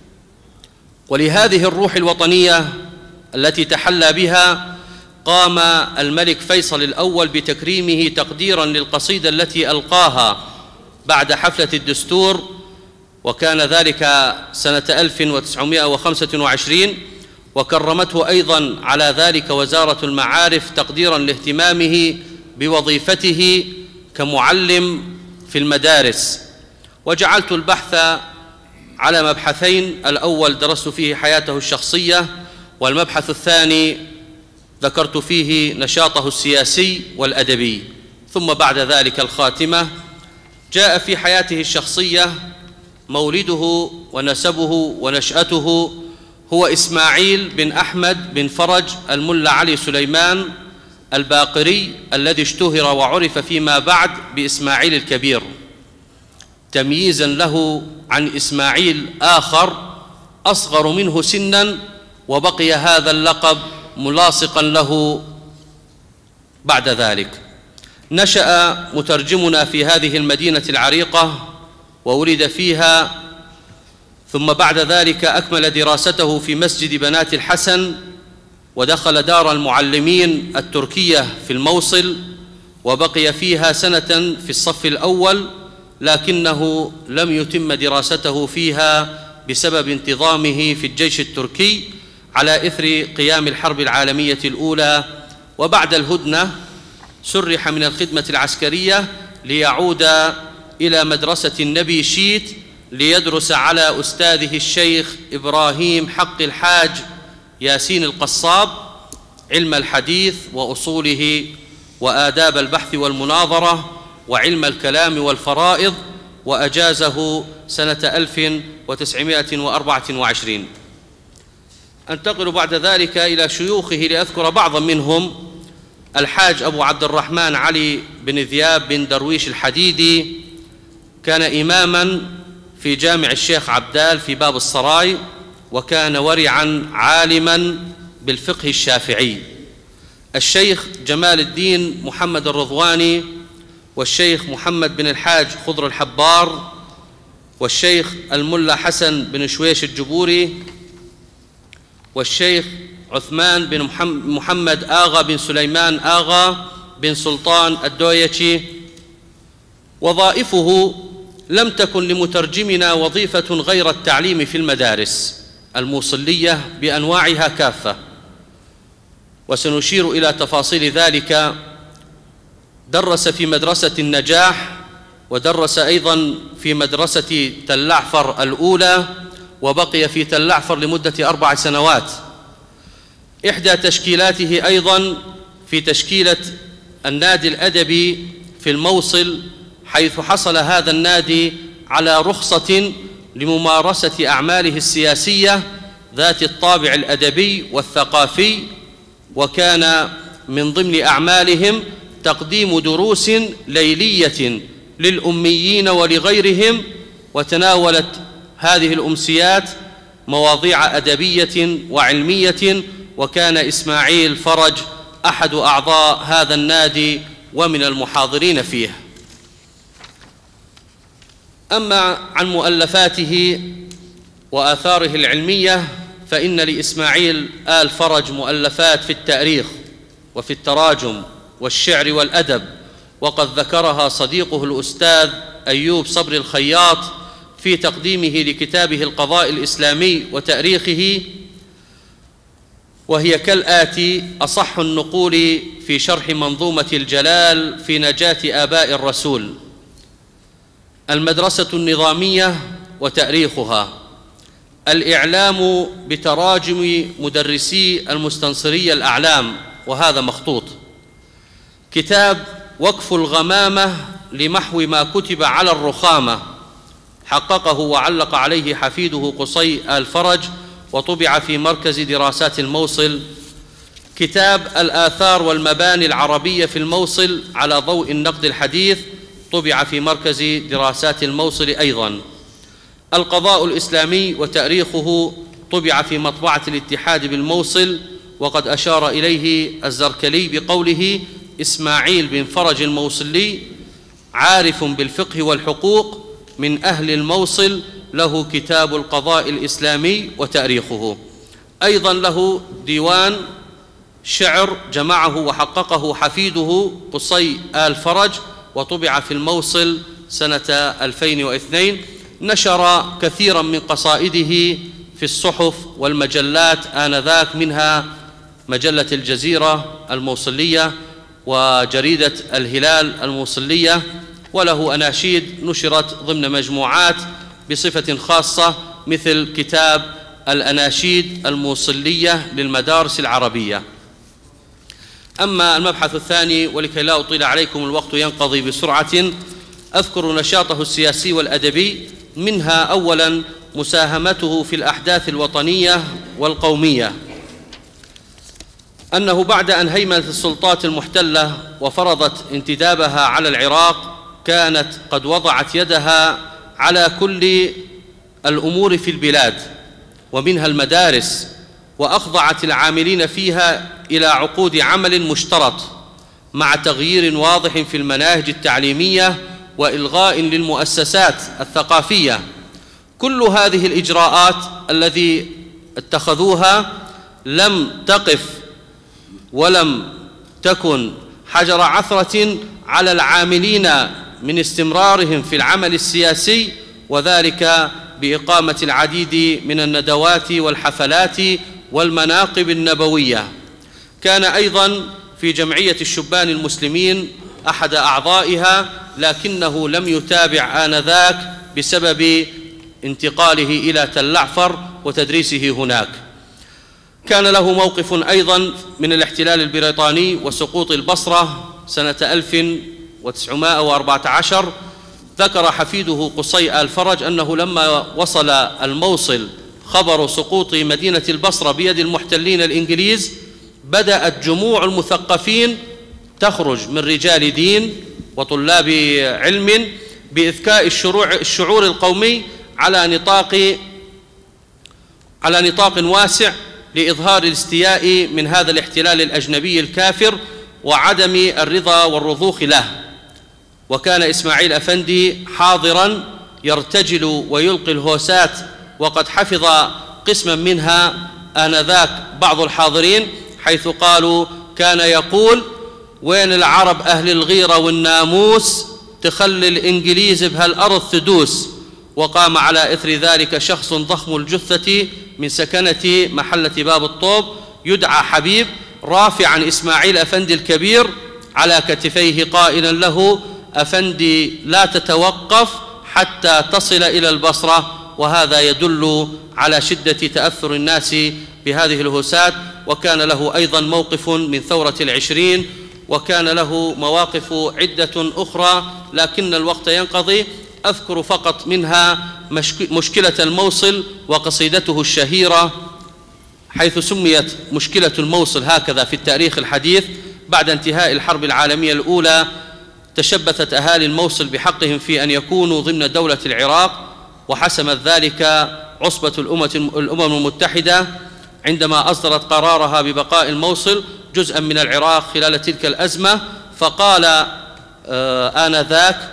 ولهذه الروح الوطنية التي تحلى بها قام الملك فيصل الأول بتكريمه تقديراً للقصيدة التي ألقاها بعد حفلة الدستور، وكان ذلك سنة ألف وتسعمائة وخمسة وعشرين، وكرمته أيضاً على ذلك وزارة المعارف تقديراً لاهتمامه بوظيفته كمعلم في المدارس. وجعلت البحث على مبحثين: الأول درست فيه حياته الشخصية، والمبحث الثاني ذكرت فيه نشاطه السياسي والأدبي. ثم بعد ذلك الخاتمة. جاء في حياته الشخصية مولده ونسبه ونشأته هو إسماعيل بن أحمد بن فرج الملا علي سليمان الباقري، الذي اشتهر وعرف فيما بعد بإسماعيل الكبير، تمييزاً له عن إسماعيل آخر أصغر منه سناً، وبقي هذا اللقب ملاصقاً له بعد ذلك. نشأ مترجمنا في هذه المدينة العريقة وولد فيها، ثم بعد ذلك أكمل دراسته في مسجد بنات الحسن، ودخل دار المعلمين التركية في الموصل، وبقي فيها سنة في الصف الأول، لكنه لم يتم دراسته فيها بسبب انتظامه في الجيش التركي على إثر قيام الحرب العالمية الأولى. وبعد الهدنة سرح من الخدمة العسكرية ليعود إلى مدرسة النبي شيت ليدرس على أستاذه الشيخ إبراهيم حق الحاج ياسين القصاب علم الحديث وأصوله وآداب البحث والمناظرة وعلم الكلام والفرائض، وأجازه سنة ألف وتسعمائة وأربعة وعشرين. أنتقل بعد ذلك إلى شيوخه لأذكر بعضا منهم: الحاج أبو عبد الرحمن علي بن ذياب بن درويش الحديدي، كان إماماً في جامع الشيخ عبدال في باب السراي، وكان ورعاً عالماً بالفقه الشافعي. الشيخ جمال الدين محمد الرضواني، والشيخ محمد بن الحاج خضر الحبار، والشيخ الملا حسن بن شويش الجبوري، والشيخ عثمان بن محمد آغا بن سليمان آغا بن سلطان الدويتشي. وظائفه لم تكن لمترجمنا وظيفة غير التعليم في المدارس الموصلية بأنواعها كافة، وسنشير إلى تفاصيل ذلك. درس في مدرسة النجاح، ودرس أيضا في مدرسة تلعفر الأولى، وبقي في تلعفر لمدة أربع سنوات. إحدى تشكيلاته أيضا في تشكيلة النادي الأدبي في الموصل، حيث حصل هذا النادي على رخصة لممارسة أعماله السياسية ذات الطابع الأدبي والثقافي، وكان من ضمن أعمالهم تقديم دروس ليلية للأميين ولغيرهم، وتناولت هذه الأمسيات مواضيع أدبية وعلمية، وكان إسماعيل فرج أحد أعضاء هذا النادي ومن المحاضرين فيه. أما عن مؤلفاته وآثاره العلمية فإن لإسماعيل آل فرج مؤلفات في التاريخ وفي التراجم والشعر والأدب، وقد ذكرها صديقه الأستاذ أيوب صبري الخياط في تقديمه لكتابه القضاء الإسلامي وتاريخه، وهي كالآتي: أصح النقول في شرح منظومة الجلال في نجاة آباء الرسول، المدرسة النظامية وتاريخها، الإعلام بتراجم مدرسي المستنصرية الأعلام وهذا مخطوط، كتاب وقف الغمامة لمحو ما كتب على الرخامة، حققه وعلق عليه حفيده قصي آل فرج وطبع في مركز دراسات الموصل، كتاب الآثار والمباني العربية في الموصل على ضوء النقد الحديث، طبع في مركز دراسات الموصل أيضا، القضاء الإسلامي وتاريخه، طبع في مطبعة الاتحاد بالموصل، وقد أشار إليه الزركلي بقوله: إسماعيل بن فرج الموصلي عارف بالفقه والحقوق من أهل الموصل، له كتاب القضاء الإسلامي وتاريخه. أيضا له ديوان شعر جمعه وحققه حفيده قصي آل فرج، وطبع في الموصل سنة ألفين واثنين. نشر كثيرا من قصائده في الصحف والمجلات آنذاك، منها مجلة الجزيرة الموصلية وجريدة الهلال الموصلية، وله أناشيد نشرت ضمن مجموعات بصفة خاصة مثل كتاب الأناشيد الموصلية للمدارس العربية. أما المبحث الثاني، ولكي لا أطيل عليكم الوقت ينقضي بسرعة، أذكر نشاطه السياسي والأدبي، منها أولا مساهمته في الأحداث الوطنية والقومية، أنه بعد أن هيمنت السلطات المحتلة وفرضت انتدابها على العراق كانت قد وضعت يدها على كل الأمور في البلاد ومنها المدارس، وأخضعت العاملين فيها إلى عقود عمل مشترط مع تغيير واضح في المناهج التعليمية وإلغاء للمؤسسات الثقافية. كل هذه الإجراءات التي اتخذوها لم تقف ولم تكن حجر عثرة على العاملين من استمرارهم في العمل السياسي، وذلك بإقامة العديد من الندوات والحفلات والمناقب النبوية. كان أيضا في جمعية الشبان المسلمين أحد أعضائها، لكنه لم يتابع آنذاك بسبب انتقاله إلى تلعفر وتدريسه هناك. كان له موقف أيضا من الاحتلال البريطاني وسقوط البصرة سنة ألف وتسعمائة وأربعة عشر. ذكر حفيده قصي آل فرج أنه لما وصل الموصل خبر سقوط مدينة البصرة بيد المحتلين الإنجليز، بدأت جموع المثقفين تخرج من رجال دين وطلاب علم بإذكاء الشعور القومي على نطاق على نطاق واسع لإظهار الاستياء من هذا الاحتلال الأجنبي الكافر وعدم الرضا والرضوخ له. وكان إسماعيل أفندي حاضرا يرتجل ويلقي الهوسات، وقد حفظ قسما منها آنذاك بعض الحاضرين، حيث قالوا كان يقول: وين العرب أهل الغيرة والناموس، تخلي الإنجليز بهالأرض تدوس. وقام على إثر ذلك شخص ضخم الجثة من سكنة محلة باب الطوب يدعى حبيب، رافعا إسماعيل أفندي الكبير على كتفيه قائلا له: أفندي لا تتوقف حتى تصل إلى البصرة. وهذا يدل على شدة تأثر الناس بهذه الهسات. وكان له أيضا موقف من ثورة العشرين، وكان له مواقف عدة أخرى، لكن الوقت ينقضي. أذكر فقط منها مشكلة الموصل وقصيدته الشهيرة، حيث سميت مشكلة الموصل هكذا في التاريخ الحديث. بعد انتهاء الحرب العالمية الأولى تشبثت أهالي الموصل بحقهم في أن يكونوا ضمن دولة العراق، وحسمت ذلك عصبة الأمم المتحدة عندما أصدرت قرارها ببقاء الموصل جزءا من العراق خلال تلك الأزمة. فقال آه آنذاك: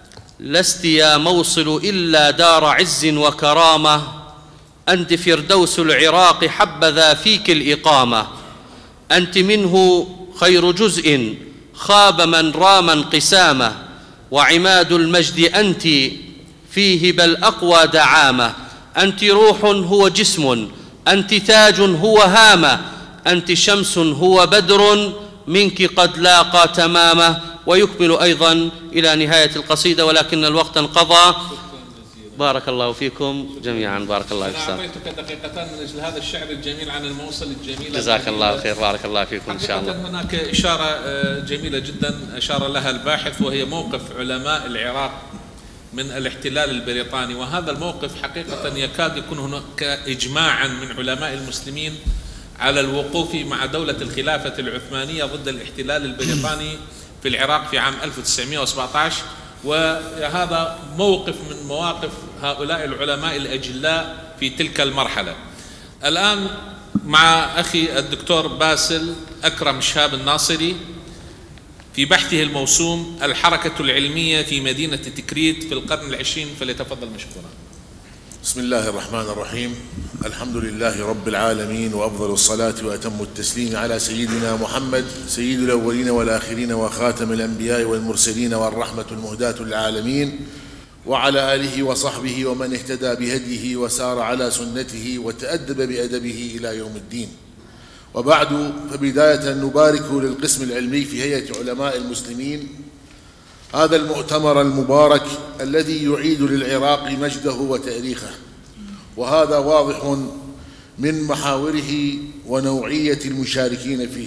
لست يا موصل إلا دار عز وكرامة، أنت فردوس العراق حبذا فيك الإقامة، أنت منه خير جزء خاب من رام انقسامه، وعماد المجد أنت فيه بل أقوى دعامة، أنت روح هو جسم، أنت تاج هو هامة، أنت شمس هو بدر منك قد لاقى تمامه. ويكمل أيضا إلى نهاية القصيدة، ولكن الوقت انقضى. بارك الله فيكم جميعا. بارك الله فيكم. أنا أعطيتك دقيقتان من أجل هذا الشعر الجميل عن الموصل الجميل. جزاك الله خير. بارك الله فيكم إن شاء الله. هناك إشارة جميلة جدا أشار لها الباحث، وهي موقف علماء العراق من الاحتلال البريطاني. وهذا الموقف حقيقة يكاد يكون هناك إجماعا من علماء المسلمين على الوقوف مع دولة الخلافة العثمانية ضد الاحتلال البريطاني في العراق في عام ألف وتسعمائة وسبعة عشر. وهذا موقف من مواقف هؤلاء العلماء الأجلاء في تلك المرحلة. الآن مع أخي الدكتور باسل أكرم شهاب الناصري في بحثه الموسوم الحركة العلمية في مدينة تكريت في القرن العشرين، فليتفضل مشكورا. بسم الله الرحمن الرحيم. الحمد لله رب العالمين، وأفضل الصلاة وأتم التسليم على سيدنا محمد سيد الأولين والآخرين وخاتم الأنبياء والمرسلين والرحمة المهداة للعالمين، وعلى آله وصحبه ومن اهتدى بهديه وسار على سنته وتأدب بأدبه إلى يوم الدين. وبعد، فبداية نبارك للقسم العلمي في هيئة علماء المسلمين هذا المؤتمر المبارك الذي يعيد للعراق مجده وتاريخه، وهذا واضح من محاوره ونوعية المشاركين فيه.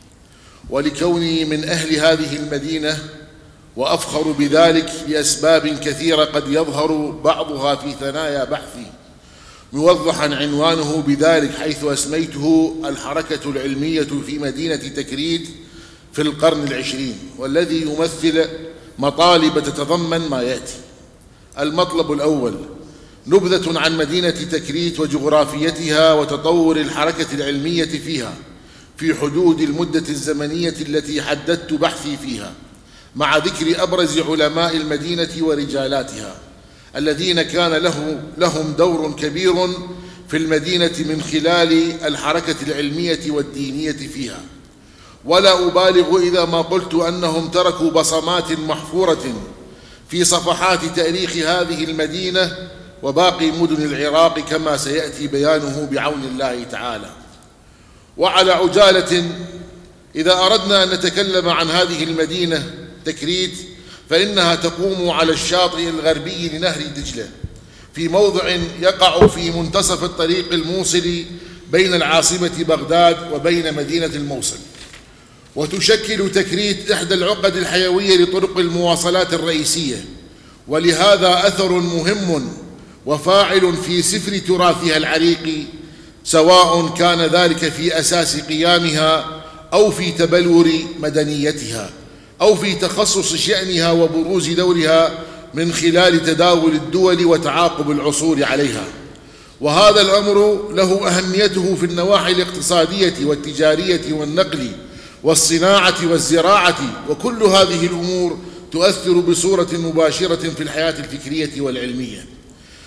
ولكوني من أهل هذه المدينة وأفخر بذلك لأسباب كثيرة قد يظهر بعضها في ثنايا بحثي، موضحا عنوانه بذلك حيث أسميته الحركة العلمية في مدينة تكريت في القرن العشرين، والذي يمثل مطالب تتضمن ما يأتي. المطلب الأول: نبذة عن مدينة تكريت وجغرافيتها وتطور الحركة العلمية فيها في حدود المدة الزمنية التي حددت بحثي فيها، مع ذكر أبرز علماء المدينة ورجالاتها الذين كان له لهم دور كبير في المدينة من خلال الحركة العلمية والدينية فيها. ولا أبالغ إذا ما قلت أنهم تركوا بصمات محفورة في صفحات تاريخ هذه المدينة وباقي مدن العراق، كما سيأتي بيانه بعون الله تعالى. وعلى عجالة، إذا أردنا أن نتكلم عن هذه المدينة تكريت، فإنها تقوم على الشاطئ الغربي لنهر دجلة، في موضع يقع في منتصف الطريق الموصل بين العاصمة بغداد وبين مدينة الموصل. وتشكل تكريت إحدى العقد الحيوية لطرق المواصلات الرئيسية، ولهذا أثر مهم وفاعل في سفر تراثها العريق، سواء كان ذلك في أساس قيامها أو في تبلور مدنيتها أو في تخصص شأنها وبروز دورها من خلال تداول الدول وتعاقب العصور عليها. وهذا الأمر له أهميته في النواحي الاقتصادية والتجارية والنقل والصناعة والزراعة، وكل هذه الأمور تؤثر بصورة مباشرة في الحياة الفكرية والعلمية.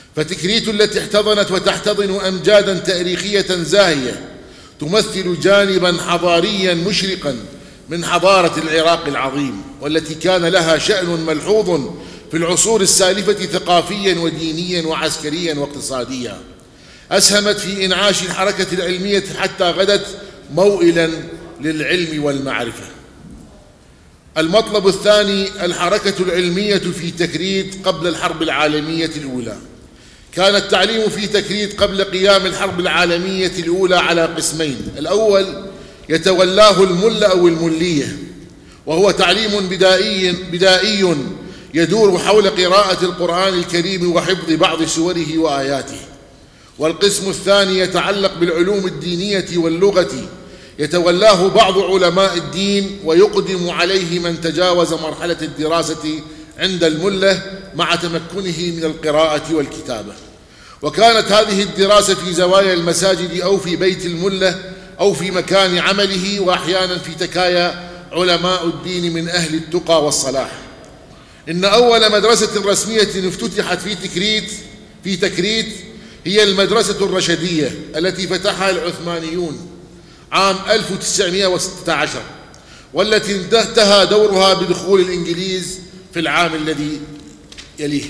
فتكريت التي احتضنت وتحتضن أمجادا تاريخية زاهية تمثل جانبا حضاريا مشرقا من حضارة العراق العظيم، والتي كان لها شأن ملحوظ في العصور السالفة ثقافيا ودينيا وعسكريا واقتصاديا، أسهمت في إنعاش الحركة العلمية حتى غدت موئلا للعلم والمعرفة. المطلب الثاني الحركة العلمية في تكريت قبل الحرب العالمية الأولى. كان التعليم في تكريت قبل قيام الحرب العالمية الأولى على قسمين: الأول يتولاه الملة أو الملية، وهو تعليم بدائي بدائي يدور حول قراءة القرآن الكريم وحفظ بعض سوره وآياته. والقسم الثاني يتعلق بالعلوم الدينية واللغة، يتولاه بعض علماء الدين ويقدم عليه من تجاوز مرحلة الدراسة عند الملة مع تمكنه من القراءة والكتابة. وكانت هذه الدراسة في زوايا المساجد أو في بيت الملة أو في مكان عمله، وأحيانا في تكايا علماء الدين من أهل التقى والصلاح. إن أول مدرسة رسمية افتتحت في تكريت في تكريت هي المدرسة الرشدية التي فتحها العثمانيون عام ألف وتسعمائة وستة عشر، والتي انتهى دورها بدخول الإنجليز في العام الذي يليه.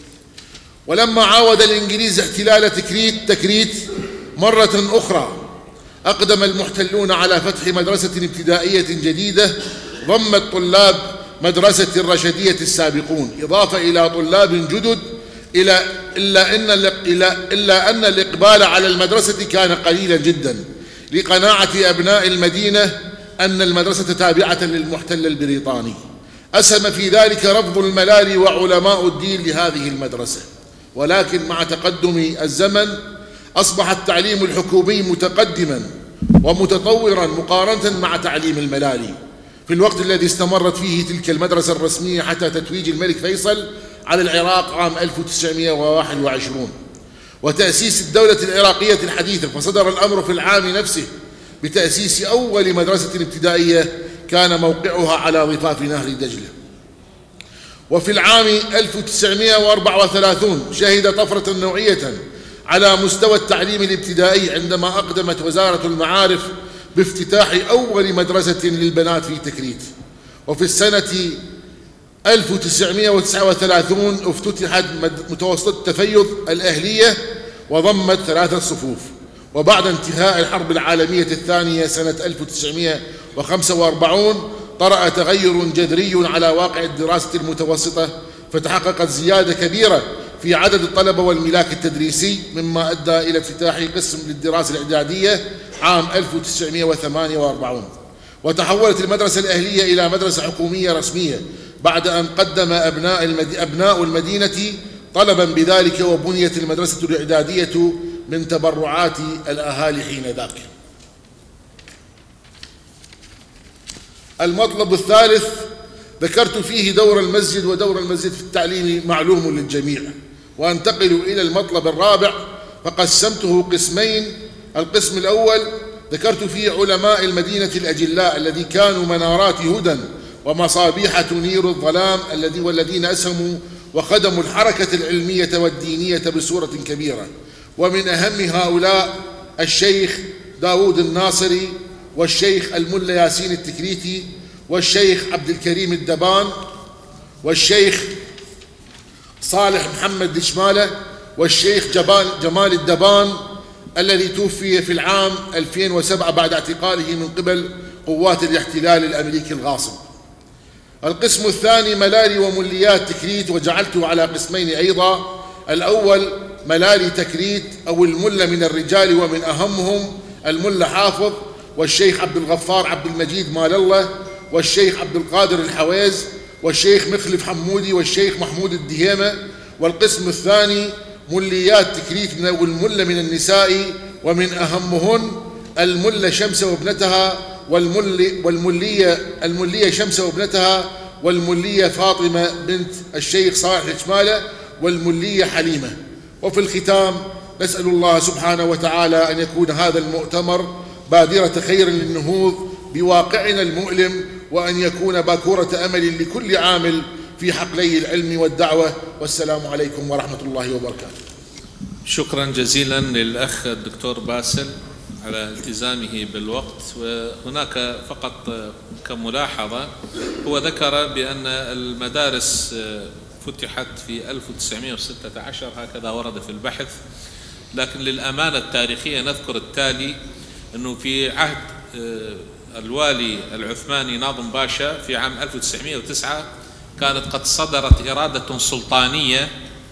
ولما عاود الإنجليز احتلال تكريت تكريت مرة أخرى، أقدم المحتلون على فتح مدرسة ابتدائية جديدة ضمت طلاب مدرسة الرشدية السابقون، إضافة إلى طلاب جدد، إلى إلا أن إلا إلا أن الإقبال على المدرسة كان قليلا جدا، لقناعة أبناء المدينة أن المدرسة تابعة للمحتل البريطاني. أسهم في ذلك رفض الملالي وعلماء الدين لهذه المدرسة. ولكن مع تقدم الزمن أصبح التعليم الحكومي متقدما ومتطورا مقارنة مع تعليم الملالي في الوقت الذي استمرت فيه تلك المدرسة الرسمية حتى تتويج الملك فيصل على العراق عام ألف وتسعمائة وواحد وعشرين وتأسيس الدولة العراقية الحديثة. فصدر الأمر في العام نفسه بتأسيس أول مدرسة ابتدائية كان موقعها على ضفاف نهر دجلة. وفي العام ألف وتسعمائة وأربعة وثلاثين شهد طفرة نوعية على مستوى التعليم الابتدائي عندما أقدمت وزارة المعارف بافتتاح أول مدرسة للبنات في تكريت. وفي السنة ألف وتسعمائة وتسعة وثلاثين افتتحت متوسطة التفيض الأهلية وضمت ثلاثة صفوف. وبعد انتهاء الحرب العالمية الثانية سنة ألف وتسعمائة وخمسة وأربعين طرأ تغير جذري على واقع الدراسة المتوسطة، فتحققت زيادة كبيرة في عدد الطلبة والملاك التدريسي، مما أدى إلى افتتاح قسم للدراسة الإعدادية عام ألف وتسعمائة وثمانية وأربعين. وتحولت المدرسة الأهلية إلى مدرسة حكومية رسمية بعد أن قدم أبناء المدينة, أبناء المدينة طلبا بذلك، وبنيت المدرسة الإعدادية من تبرعات الأهالي حينذاك. المطلب الثالث ذكرت فيه دور المسجد، ودور المسجد في التعليم معلوم للجميع. وأنتقل إلى المطلب الرابع فقسمته قسمين. القسم الأول ذكرت فيه علماء المدينة الأجلاء الذي كانوا منارات هدى ومصابيح تنير الظلام الذي والذين أسهموا وخدموا الحركة العلمية والدينية بصورة كبيرة. ومن أهم هؤلاء الشيخ داود الناصري، والشيخ الملا ياسين التكريتي، والشيخ عبد الكريم الدبان، والشيخ صالح محمد دشمالة، والشيخ جمال الدبان الذي توفي في العام ألفين وسبعة بعد اعتقاله من قبل قوات الاحتلال الأمريكي الغاصب. القسم الثاني ملالي ومليات تكريت، وجعلته على قسمين أيضا. الأول ملالي تكريت أو الملة من الرجال، ومن أهمهم الملة حافظ، والشيخ عبد الغفار عبد المجيد مال الله، والشيخ عبد القادر الحويز، والشيخ مخلف حمودي، والشيخ محمود الدهيمة. والقسم الثاني مليات تكريت والملة من النساء، ومن أهمهن الملة شمسة وابنتها، والملي والملية الملية شمسة وابنتها، والملية فاطمة بنت الشيخ صالح الشمالة، والملية حليمة. وفي الختام نسأل الله سبحانه وتعالى أن يكون هذا المؤتمر بادرة خير للنهوض بواقعنا المؤلم، وأن يكون باكورة أمل لكل عامل في حقلي العلم والدعوة. والسلام عليكم ورحمة الله وبركاته. شكرا جزيلا للأخ الدكتور باسل على التزامه بالوقت. وهناك فقط كملاحظة، هو ذكر بأن المدارس فتحت في ألف وتسعمئة وستة عشر، هكذا ورد في البحث، لكن للأمانة التاريخية نذكر التالي: أنه في عهد الوالي العثماني ناظم باشا في عام ألف وتسعمئة وتسعة كانت قد صدرت إرادة سلطانية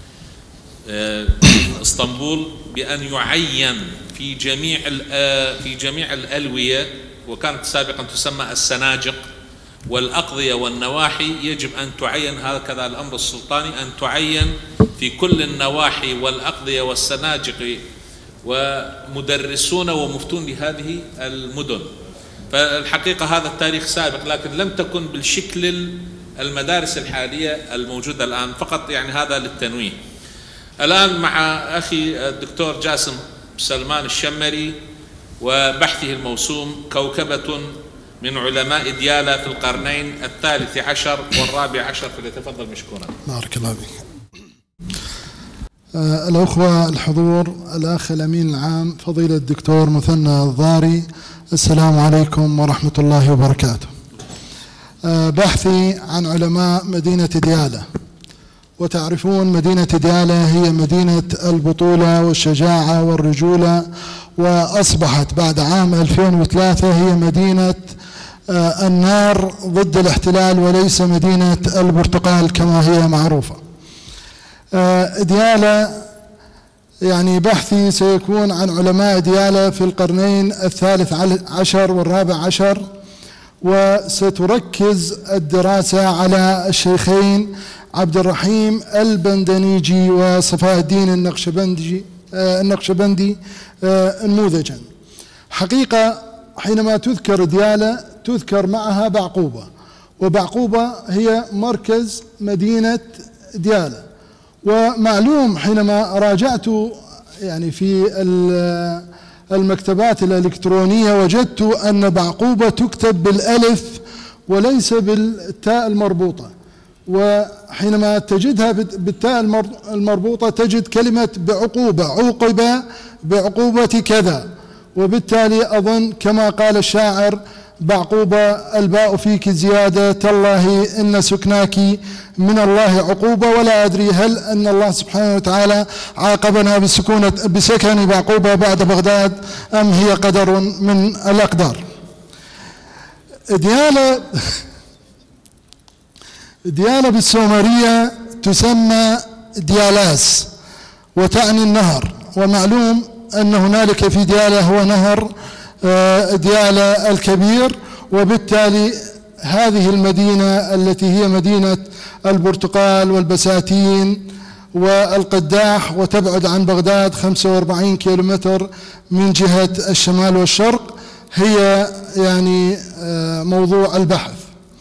في اسطنبول بأن يعين في جميع في جميع الألوية، وكانت سابقا تسمى السناجق والأقضية والنواحي، يجب أن تعين، هكذا الأمر السلطاني، أن تعين في كل النواحي والأقضية والسناجق ومدرسون ومفتون لهذه المدن. فالحقيقة هذا التاريخ سابق، لكن لم تكن بالشكل المدارس الحالية الموجودة الآن، فقط يعني هذا للتنويه. الآن مع أخي الدكتور جاسم سلمان الشمري وبحثه الموسوم كوكبة من علماء ديالى في القرنين الثالث عشر والرابع عشر، فليتفضل مشكورا. بارك الله فيك. آه الأخوة الحضور، الأخ الأمين العام فضيلة الدكتور مثنى الضاري، السلام عليكم ورحمة الله وبركاته. آه بحثي عن علماء مدينة ديالى، وتعرفون مدينة ديالى هي مدينة البطولة والشجاعة والرجولة، وأصبحت بعد عام ألفين وثلاثة هي مدينة آه النار ضد الاحتلال، وليس مدينة البرتقال كما هي معروفة. آه ديالى يعني بحثي سيكون عن علماء ديالى في القرنين الثالث عشر والرابع عشر، وستركز الدراسة على الشيخين عبد الرحيم البندنيجي وصفاء الدين النقشبندي آه النقشبندي آه نموذجا. حقيقة حينما تذكر ديالى تذكر معها بعقوبة، وبعقوبة هي مركز مدينة ديالى. ومعلوم حينما راجعت يعني في المكتبات الإلكترونية وجدت أن بعقوبة تكتب بالألف وليس بالتاء المربوطة، وحينما تجدها بالتاء المربوطة تجد كلمة بعقوبة، عوقب بعقوبة كذا، وبالتالي أظن كما قال الشاعر: بعقوبة الباء فيك زيادة، تالله إن سكناك من الله عقوبة، ولا أدري هل أن الله سبحانه وتعالى عاقبنا بسكونة بسكن بعقوبة بعد بغداد أم هي قدر من الأقدار. ديالى ديالى بالسومرية تسمى ديالاس وتعني النهر، ومعلوم أن هنالك في ديالى هو نهر ديالى الكبير، وبالتالي هذه المدينة التي هي مدينة البرتقال والبساتين والقداح، وتبعد عن بغداد خمسة وأربعين كيلومتر من جهة الشمال والشرق، هي يعني موضوع البحث.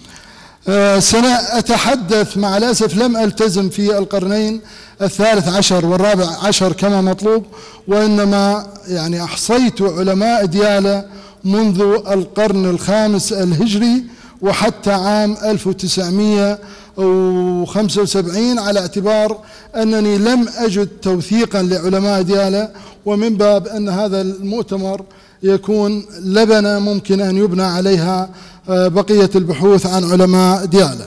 سنتحدث، مع الأسف لم ألتزم في القرنين الثالث عشر والرابع عشر كما مطلوب، وإنما يعني أحصيت علماء ديالى منذ القرن الخامس الهجري وحتى عام ألف وتسعمئة وخمسة وسبعين، على اعتبار أنني لم أجد توثيقا لعلماء ديالى، ومن باب أن هذا المؤتمر يكون لبنة ممكن أن يبنى عليها بقية البحوث عن علماء ديالى.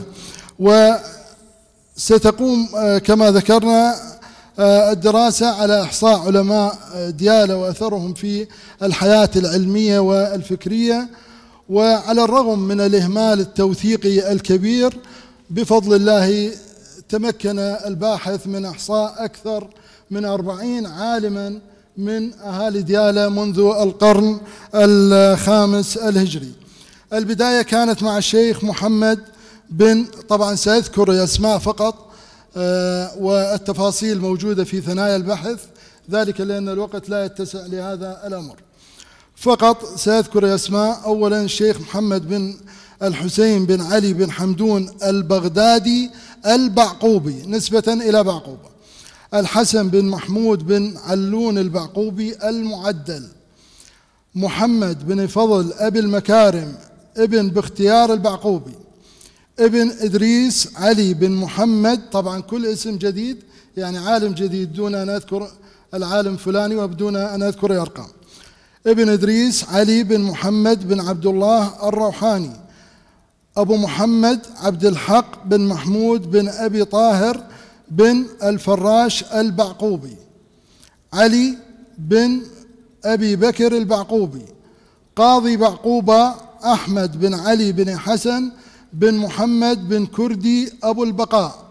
وستقوم كما ذكرنا الدراسة على إحصاء علماء ديالى وأثرهم في الحياة العلمية والفكرية. وعلى الرغم من الإهمال التوثيقي الكبير، بفضل الله تمكن الباحث من إحصاء أكثر من أربعين عالما من أهالي ديالى منذ القرن الخامس الهجري. البداية كانت مع الشيخ محمد بن، طبعا سأذكر الأسماء فقط والتفاصيل موجودة في ثنايا البحث، ذلك لأن الوقت لا يتسع لهذا الأمر، فقط سأذكر الأسماء. أولا الشيخ محمد بن الحسين بن علي بن حمدون البغدادي البعقوبي نسبة إلى بعقوبة. الحسن بن محمود بن علون البعقوبي المعدل. محمد بن فضل أبي المكارم ابن باختيار البعقوبي. ابن إدريس علي بن محمد، طبعا كل اسم جديد يعني عالم جديد دون أن أذكر العالم فلاني وبدون أن أذكر أرقام. ابن إدريس علي بن محمد بن عبد الله الروحاني. أبو محمد عبد الحق بن محمود بن أبي طاهر بن الفراش البعقوبي. علي بن أبي بكر البعقوبي. قاضي بعقوبة أحمد بن علي بن حسن بن محمد بن كردي أبو البقاء.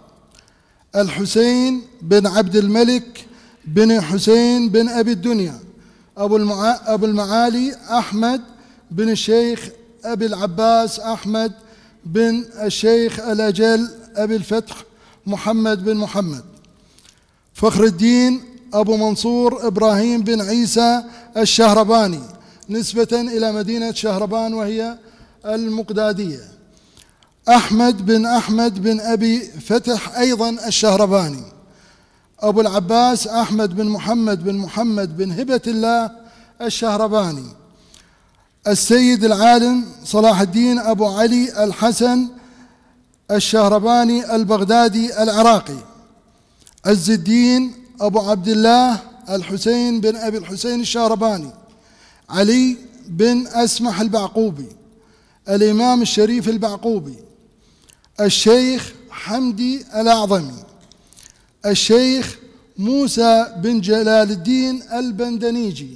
الحسين بن عبد الملك بن حسين بن أبي الدنيا. أبو, المعا... أبو المعالي أحمد بن الشيخ أبي العباس أحمد بن الشيخ الأجل أبي الفتح محمد بن محمد. فخر الدين أبو منصور إبراهيم بن عيسى الشهرباني نسبة إلى مدينة شهربان وهي المقدادية. أحمد بن أحمد بن أبي فتح أيضا الشهرباني. أبو العباس أحمد بن محمد بن محمد بن هبة الله الشهرباني. السيد العالم صلاح الدين أبو علي الحسن الشهرباني البغدادي العراقي. عز الدين أبو عبد الله الحسين بن أبي الحسين الشهرباني. علي بن أسمح البعقوبي. الإمام الشريف البعقوبي. الشيخ حمدي الأعظمي. الشيخ موسى بن جلال الدين البندنيجي.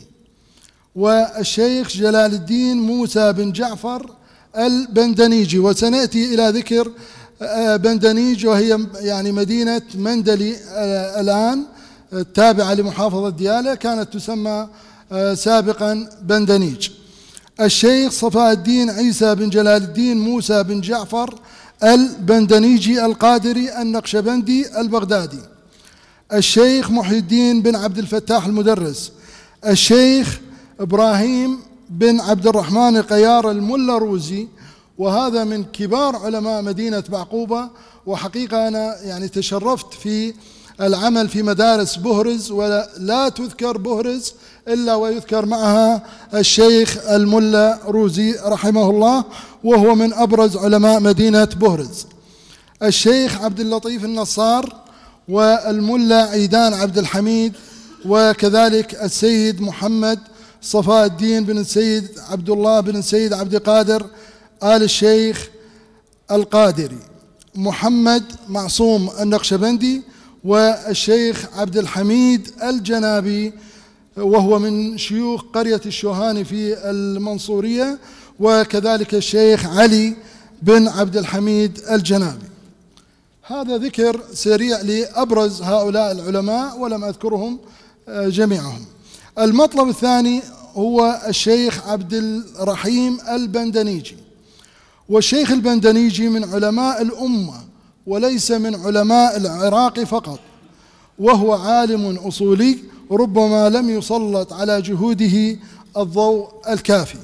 والشيخ جلال الدين موسى بن جعفر البندنيجي. وسنأتي إلى ذكر بندنيج وهي يعني مدينة مندلي الآن التابعة لمحافظة ديالى، كانت تسمى سابقا بندنيج. الشيخ صفاء الدين عيسى بن جلال الدين موسى بن جعفر البندنيجي القادري النقشبندي البغدادي. الشيخ محي الدين بن عبد الفتاح المدرس. الشيخ إبراهيم بن عبد الرحمن القيار الملا روزي، وهذا من كبار علماء مدينة بعقوبة. وحقيقة أنا يعني تشرفت في العمل في مدارس بهرز، ولا تذكر بهرز إلا ويذكر معها الشيخ الملا روزي رحمه الله، وهو من أبرز علماء مدينة بهرز. الشيخ عبد اللطيف النصار والملا عيدان عبد الحميد، وكذلك السيد محمد صفاء الدين بن السيد عبد الله بن السيد عبد القادر آل الشيخ القادري. محمد معصوم النقشبندي. والشيخ عبد الحميد الجنابي وهو من شيوخ قرية الشوهاني في المنصورية. وكذلك الشيخ علي بن عبد الحميد الجنابي. هذا ذكر سريع لأبرز هؤلاء العلماء ولم أذكرهم جميعهم. المطلب الثاني هو الشيخ عبد الرحيم البندنيجي. والشيخ البندنيجي من علماء الأمة وليس من علماء العراق فقط، وهو عالم أصولي ربما لم يسلط على جهوده الضوء الكافي.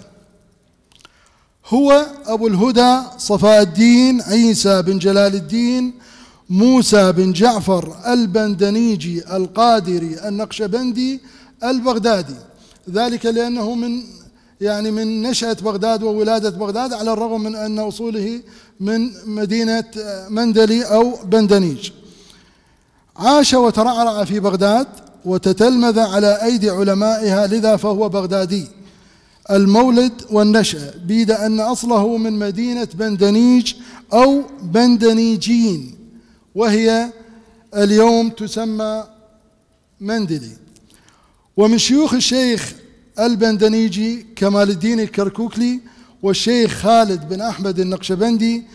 هو أبو الهدى صفاء الدين عيسى بن جلال الدين موسى بن جعفر البندنيجي القادري النقشبندي البغدادي، ذلك لأنه من يعني من نشأة بغداد وولادة بغداد، على الرغم من أن أصوله من مدينة مندلي أو بندنيج. عاش وترعرع في بغداد وتتلمذ على أيدي علمائها، لذا فهو بغدادي المولد والنشأة، بيد أن أصله من مدينة بندنيج أو بندنيجين، وهي اليوم تسمى مندلي. ومن شيوخ الشيخ البندنيجي كمال الدين الكركوكلي والشيخ خالد بن أحمد النقشبندي،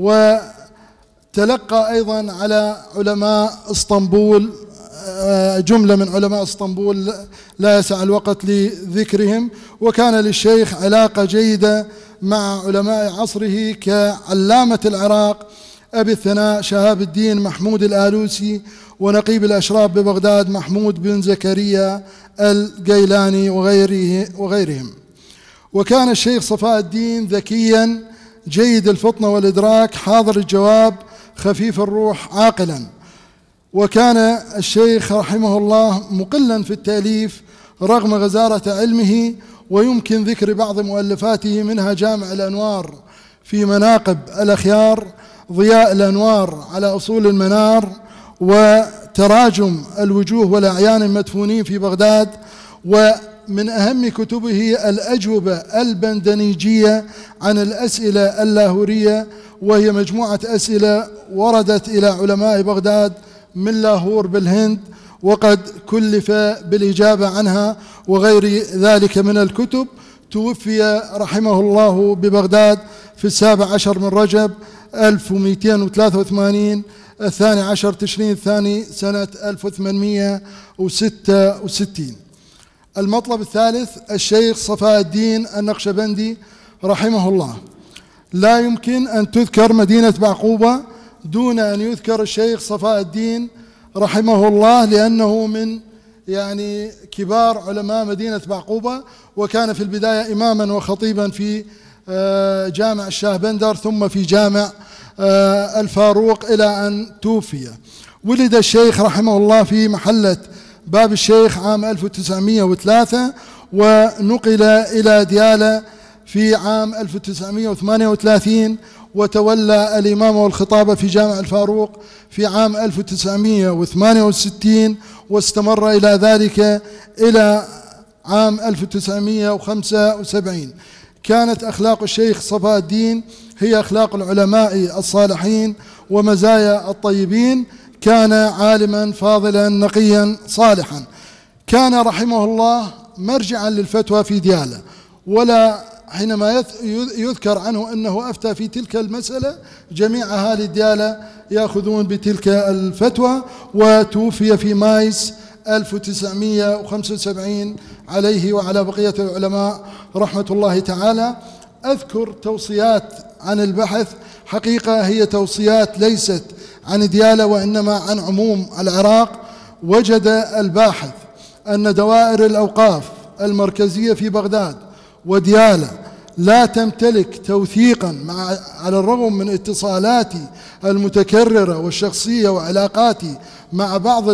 وتلقى أيضا على علماء اسطنبول جملة من علماء اسطنبول لا يسع الوقت لذكرهم. وكان للشيخ علاقة جيدة مع علماء عصره كعلامة العراق أبي الثناء شهاب الدين محمود الآلوسي، ونقيب الأشراف ببغداد محمود بن زكريا الجيلاني وغيره وغيرهم. وكان الشيخ صفاء الدين ذكيا جيد الفطنة والإدراك، حاضر الجواب، خفيف الروح، عاقلا. وكان الشيخ رحمه الله مقلا في التأليف رغم غزارة علمه، ويمكن ذكر بعض مؤلفاته منها جامع الأنوار في مناقب الأخيار، ضياء الأنوار على أصول المنار، تراجم الوجوه والأعيان المدفونين في بغداد، ومن أهم كتبه الأجوبة البندنيجية عن الأسئلة اللاهورية، وهي مجموعة أسئلة وردت إلى علماء بغداد من لاهور بالهند، وقد كلف بالإجابة عنها وغير ذلك من الكتب. توفي رحمه الله ببغداد في السابع عشر من رجب ألف ومئتين وثلاثة وثمانين، الثاني عشر تشرين الثاني سنة ألف وثمانمئة وستة وستين. المطلب الثالث الشيخ صفاء الدين النقشبندي رحمه الله. لا يمكن أن تذكر مدينة بعقوبة دون أن يذكر الشيخ صفاء الدين رحمه الله، لأنه من يعني كبار علماء مدينة بعقوبة، وكان في البداية إماما وخطيبا في جامع الشاه بندر ثم في جامع الفاروق إلى أن توفي. ولد الشيخ رحمه الله في محلة باب الشيخ عام ألف وتسعمئة وثلاثة، ونقل إلى ديالى في عام ألف وتسعمئة وثمانية وثلاثين، وتولى الإمامة والخطابة في جامع الفاروق في عام ألف وتسعمئة وثمانية وستين، واستمر إلى ذلك إلى عام ألف وتسعمئة وخمسة وسبعين. كانت أخلاق الشيخ صفاء الدين هي أخلاق العلماء الصالحين ومزايا الطيبين. كان عالما فاضلا نقيا صالحا. كان رحمه الله مرجعا للفتوى في ديالى، ولا حينما يذكر عنه أنه أفتى في تلك المسألة جميع أهالي ديالى يأخذون بتلك الفتوى. وتوفي في مايس ألف وتسعمئة وخمسة وسبعين عليه وعلى بقية العلماء رحمة الله تعالى. أذكر توصيات عن البحث، حقيقة هي توصيات ليست عن ديالى وإنما عن عموم العراق. وجد الباحث أن دوائر الأوقاف المركزية في بغداد وديالى لا تمتلك توثيقا، مع على الرغم من اتصالاتي المتكررة والشخصية وعلاقاتي مع بعض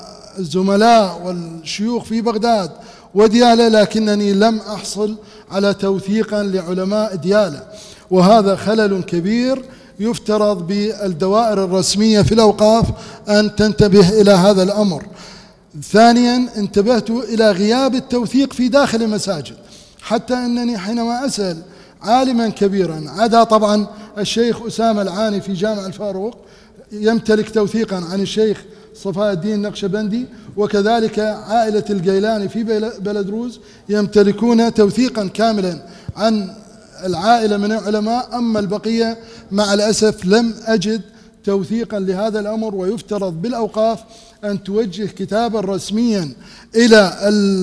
الزملاء والشيوخ في بغداد وديالى، لكنني لم أحصل على توثيقا لعلماء ديالى، وهذا خلل كبير. يفترض بالدوائر الرسمية في الأوقاف أن تنتبه إلى هذا الأمر. ثانيا، انتبهت إلى غياب التوثيق في داخل المساجد، حتى أنني حينما أسأل عالما كبيرا، عدا طبعا الشيخ أسامة العاني في جامع الفاروق يمتلك توثيقا عن الشيخ صفاء الدين النقشبندي، وكذلك عائلة الجيلاني في بلدروز يمتلكون توثيقا كاملا عن العائلة من العلماء. أما البقية مع الأسف لم أجد توثيقا لهذا الأمر. ويفترض بالأوقاف أن توجه كتابا رسميا إلى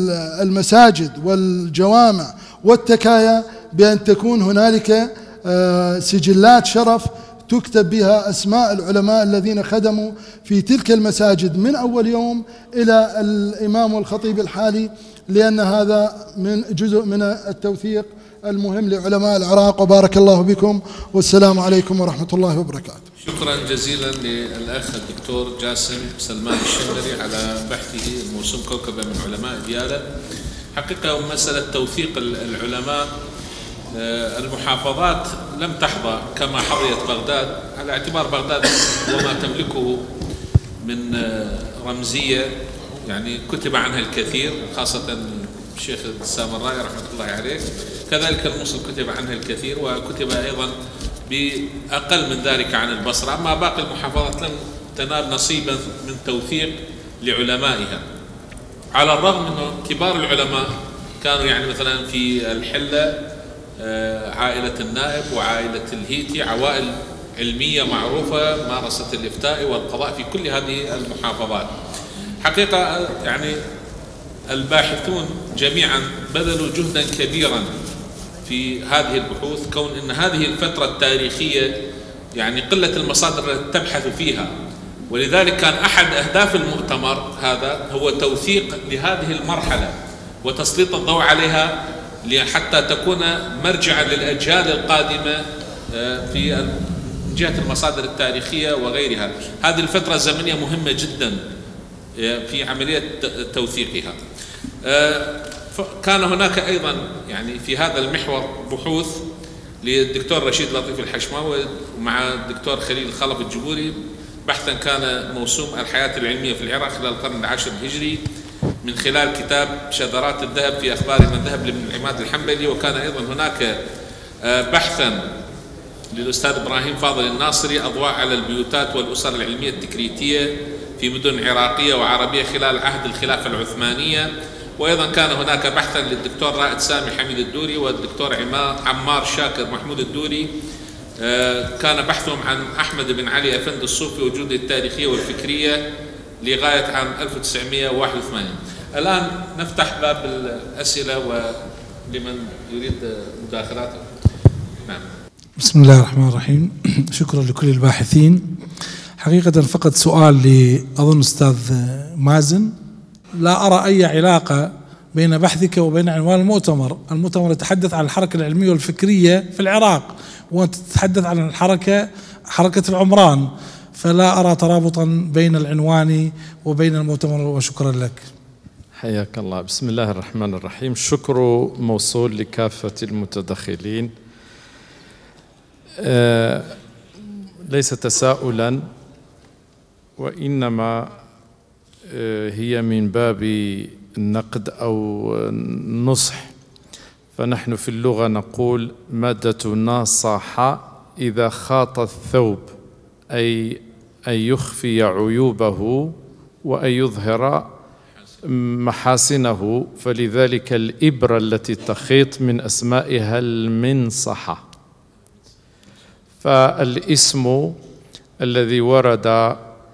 المساجد والجوامع والتكايا بأن تكون هنالك سجلات شرف تكتب بها أسماء العلماء الذين خدموا في تلك المساجد من أول يوم إلى الإمام والخطيب الحالي، لأن هذا من جزء من التوثيق المهم لعلماء العراق. وبارك الله بكم، والسلام عليكم ورحمة الله وبركاته. شكرا جزيلا للأخ الدكتور جاسم سلمان الشندري على بحثه الموسوم كوكبة من علماء ديالى. حقيقة مسألة توثيق العلماء، المحافظات لم تحظى كما حظيت بغداد، على اعتبار بغداد وما تملكه من رمزية يعني كتب عنها الكثير، خاصة الشيخ السامرائي رحمة الله عليه. كذلك الموصل كتب عنها الكثير، وكتب أيضا بأقل من ذلك عن البصرة. أما باقي المحافظات لم تنال نصيبا من توثيق لعلمائها، على الرغم أنه كبار العلماء كانوا يعني مثلا في الحلة عائلة النائب وعائلة الهيتي، عوائل علمية معروفة مارست الإفتاء والقضاء في كل هذه المحافظات. حقيقة يعني الباحثون جميعا بذلوا جهدا كبيرا في هذه البحوث، كون أن هذه الفترة التاريخية يعني قلة المصادر التي تبحث فيها، ولذلك كان أحد أهداف المؤتمر هذا هو توثيق لهذه المرحلة وتسليط الضوء عليها حتى تكون مرجعا للأجيال القادمة في من جهة المصادر التاريخية وغيرها. هذه الفترة الزمنية مهمة جدا في عملية توثيقها. كان هناك أيضا يعني في هذا المحور بحوث للدكتور رشيد لطيف الحشماوي مع الدكتور خليل خلف الجبوري بحثا كان موسوم الحياة العلمية في العراق خلال القرن العاشر الهجري من خلال كتاب شذرات الذهب في أخبار من ذهب لابن العماد الحنبلي. وكان أيضا هناك بحثا للأستاذ إبراهيم فاضل الناصري أضواء على البيوتات والأسر العلمية التكريتية في مدن عراقية وعربية خلال عهد الخلافة العثمانية. وأيضا كان هناك بحثا للدكتور رائد سامي حميد الدوري والدكتور عمار شاكر محمود الدوري، كان بحثهم عن أحمد بن علي أفندي الصوفي وجوده التاريخية والفكرية لغاية عام ألف وتسعمئة وواحد وثمانين. الآن نفتح باب الأسئلة ولمن يريد مداخلاته. نعم. بسم الله الرحمن الرحيم. شكرا لكل الباحثين. حقيقة فقط سؤال لأظن أستاذ مازن، لا أرى أي علاقة بين بحثك وبين عنوان المؤتمر. المؤتمر يتحدث عن الحركة العلمية والفكرية في العراق، وأنت تتحدث عن الحركة حركة العمران، فلا أرى ترابطا بين العنوان وبين المؤتمر، وشكرا لك. حياك الله. بسم الله الرحمن الرحيم. شكر موصول لكافة المتدخلين. آه ليس تساؤلا، وإنما آه هي من باب النقد أو النصح. فنحن في اللغة نقول مادة ناصح إذا خاط الثوب، أي أن يخفي عيوبه وأن يظهر محاسنه، فلذلك الإبرة التي تخيط من أسمائها المنصحة. فالاسم الذي ورد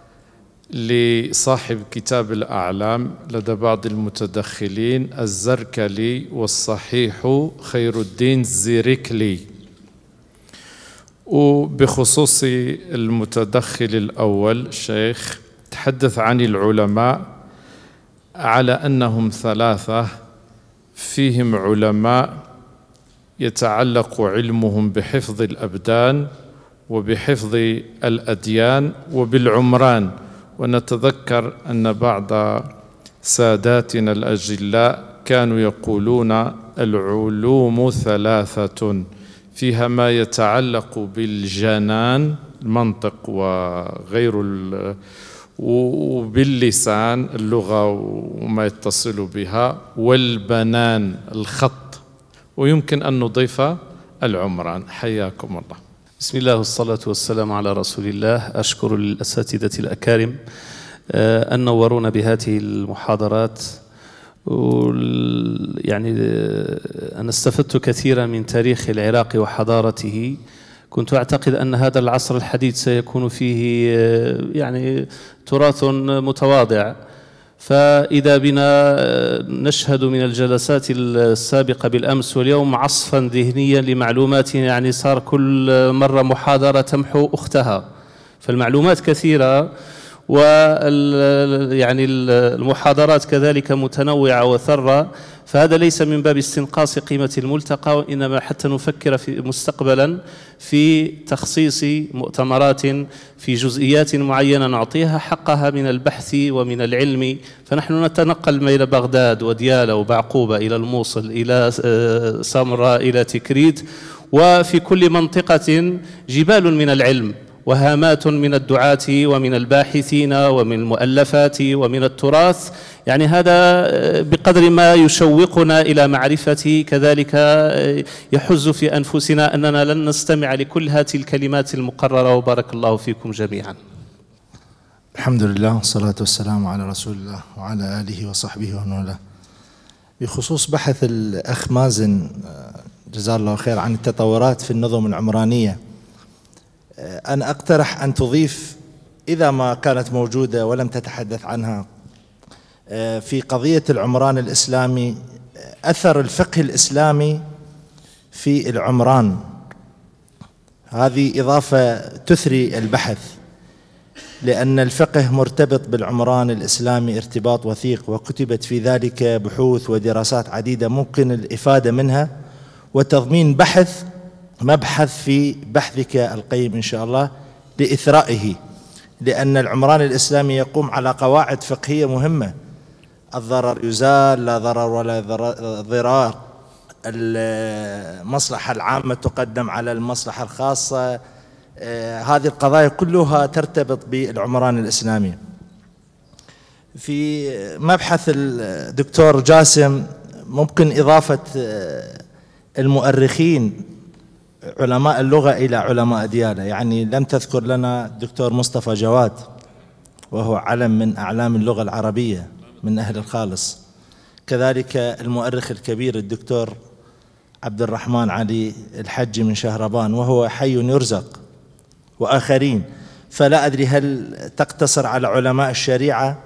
لصاحب كتاب الأعلام لدى بعض المتدخلين الزركلي، والصحيح خير الدين الزركلي. وبخصوص المتدخل الأول شيخ تحدث عن العلماء على أنهم ثلاثة، فيهم علماء يتعلق علمهم بحفظ الأبدان وبحفظ الأديان وبالعمران. ونتذكر أن بعض ساداتنا الأجلاء كانوا يقولون العلوم ثلاثة، فيها ما يتعلق بالجنان المنطق وغير وباللسان اللغة وما يتصل بها، والبنان الخط، ويمكن أن نضيف العمران. حياكم الله. بسم الله والصلاة والسلام على رسول الله. أشكر الأساتذة الأكارم أن نورونا بهذه المحاضرات، يعني أنا استفدت كثيرا من تاريخ العراق وحضارته. كنت أعتقد أن هذا العصر الحديث سيكون فيه يعني تراث متواضع، فإذا بنا نشهد من الجلسات السابقة بالأمس واليوم عصفا ذهنيا لمعلومات، يعني صار كل مرة محاضرة تمحو أختها، فالمعلومات كثيرة، وال يعني المحاضرات كذلك متنوعة وثرة. فهذا ليس من باب استنقاص قيمة الملتقى، وإنما حتى نفكر في مستقبلا في تخصيص مؤتمرات في جزئيات معينة نعطيها حقها من البحث ومن العلم. فنحن نتنقل بين بغداد وديالى وبعقوبة إلى الموصل إلى سامراء إلى تكريت، وفي كل منطقة جبال من العلم وهامات من الدعاة ومن الباحثين ومن المؤلفات ومن التراث. يعني هذا بقدر ما يشوقنا إلى معرفة، كذلك يحز في أنفسنا أننا لن نستمع لكل هذه الكلمات المقررة. وبارك الله فيكم جميعا. الحمد لله والصلاة والسلام على رسول الله وعلى آله وصحبه ومن والاه. بخصوص بحث الأخ مازن جزاه الله خير عن التطورات في النظم العمرانية، أنا أقترح أن تضيف إذا ما كانت موجودة ولم تتحدث عنها في قضية العمران الإسلامي، أثر الفقه الإسلامي في العمران. هذه إضافة تثري البحث، لأن الفقه مرتبط بالعمران الإسلامي ارتباط وثيق، وكتبت في ذلك بحوث ودراسات عديدة ممكن الإفادة منها وتضمين بحث مبحث في بحثك القيم إن شاء الله لإثرائه، لأن العمران الإسلامي يقوم على قواعد فقهية مهمة. الضرر يزال، لا ضرر ولا ضرار، المصلحة العامة تقدم على المصلحة الخاصة، هذه القضايا كلها ترتبط بالعمران الإسلامي. في مبحث الدكتور جاسم ممكن إضافة المؤرخين علماء اللغة إلى علماء ديانة، يعني لم تذكر لنا الدكتور مصطفى جواد وهو علم من أعلام اللغة العربية من أهل الخالص، كذلك المؤرخ الكبير الدكتور عبد الرحمن علي الحجي من شهربان وهو حي يرزق، وآخرين. فلا أدري هل تقتصر على علماء الشريعة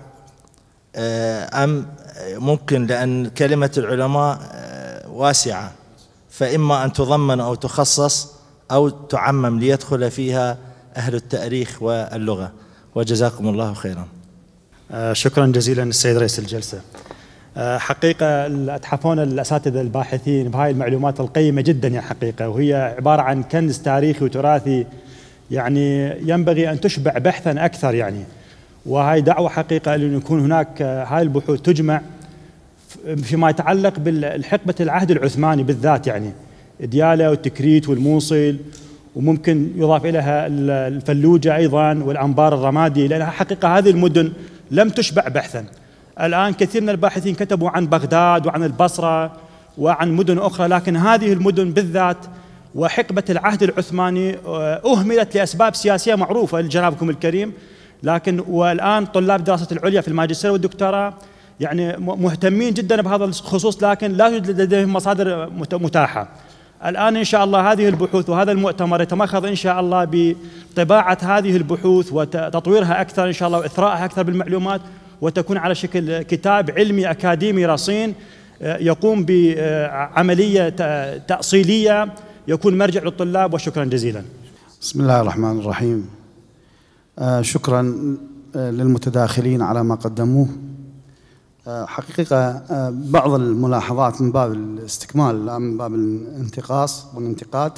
أم ممكن، لأن كلمة العلماء واسعة، فإما أن تضمن أو تخصص أو تعمم ليدخل فيها أهل التاريخ واللغة. وجزاكم الله خيرا. شكرا جزيلا السيد رئيس الجلسة. حقيقة أتحفون الأساتذة الباحثين بهاي المعلومات القيمة جدا يا حقيقة، وهي عبارة عن كنز تاريخي وتراثي يعني ينبغي أن تشبع بحثا أكثر يعني. وهاي دعوة حقيقة أن يكون هناك هاي البحوث تجمع فيما يتعلق بالحقبة العهد العثماني بالذات، يعني ديالى والتكريت والموصل، وممكن يضاف إليها الفلوجة أيضا والأنبار الرمادي، لأنها حقيقة هذه المدن لم تشبع بحثا. الآن كثير من الباحثين كتبوا عن بغداد وعن البصرة وعن مدن أخرى، لكن هذه المدن بالذات وحقبة العهد العثماني أهملت لأسباب سياسية معروفة لجنابكم الكريم. لكن والآن طلاب دراسة العليا في الماجستير والدكتوراه يعني مهتمين جدا بهذا الخصوص، لكن لا يوجد لديهم مصادر متاحة. الآن إن شاء الله هذه البحوث وهذا المؤتمر يتمخض إن شاء الله بطباعة هذه البحوث وتطويرها أكثر إن شاء الله، وإثراءها أكثر بالمعلومات، وتكون على شكل كتاب علمي أكاديمي رصين يقوم بعملية تأصيلية يكون مرجع للطلاب. وشكرا جزيلا. بسم الله الرحمن الرحيم. شكرا للمتداخلين على ما قدموه. حقيقة بعض الملاحظات من باب الاستكمال لا من باب الانتقاص والانتقاد.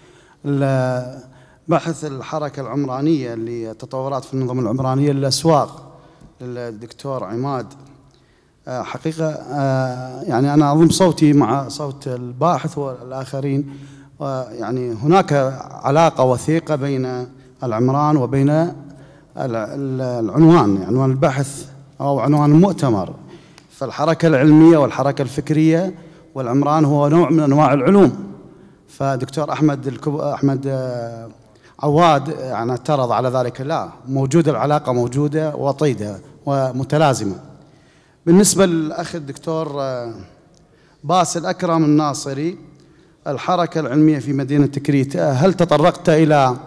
بحث الحركة العمرانية لتطورات في النظم العمرانية للأسواق للدكتور عماد، حقيقة يعني أنا أضم صوتي مع صوت الباحث والآخرين، يعني هناك علاقة وثيقة بين العمران وبين العنوان، عنوان البحث أو عنوان المؤتمر. فالحركة العلمية والحركة الفكرية والعمران هو نوع من أنواع العلوم. فدكتور أحمد الكب... أحمد عواد يعني اعترض على ذلك. لا، موجودة العلاقة، موجودة وطيدة ومتلازمة. بالنسبة للأخ الدكتور باسل أكرم الناصري، الحركة العلمية في مدينة تكريت، هل تطرقت إلى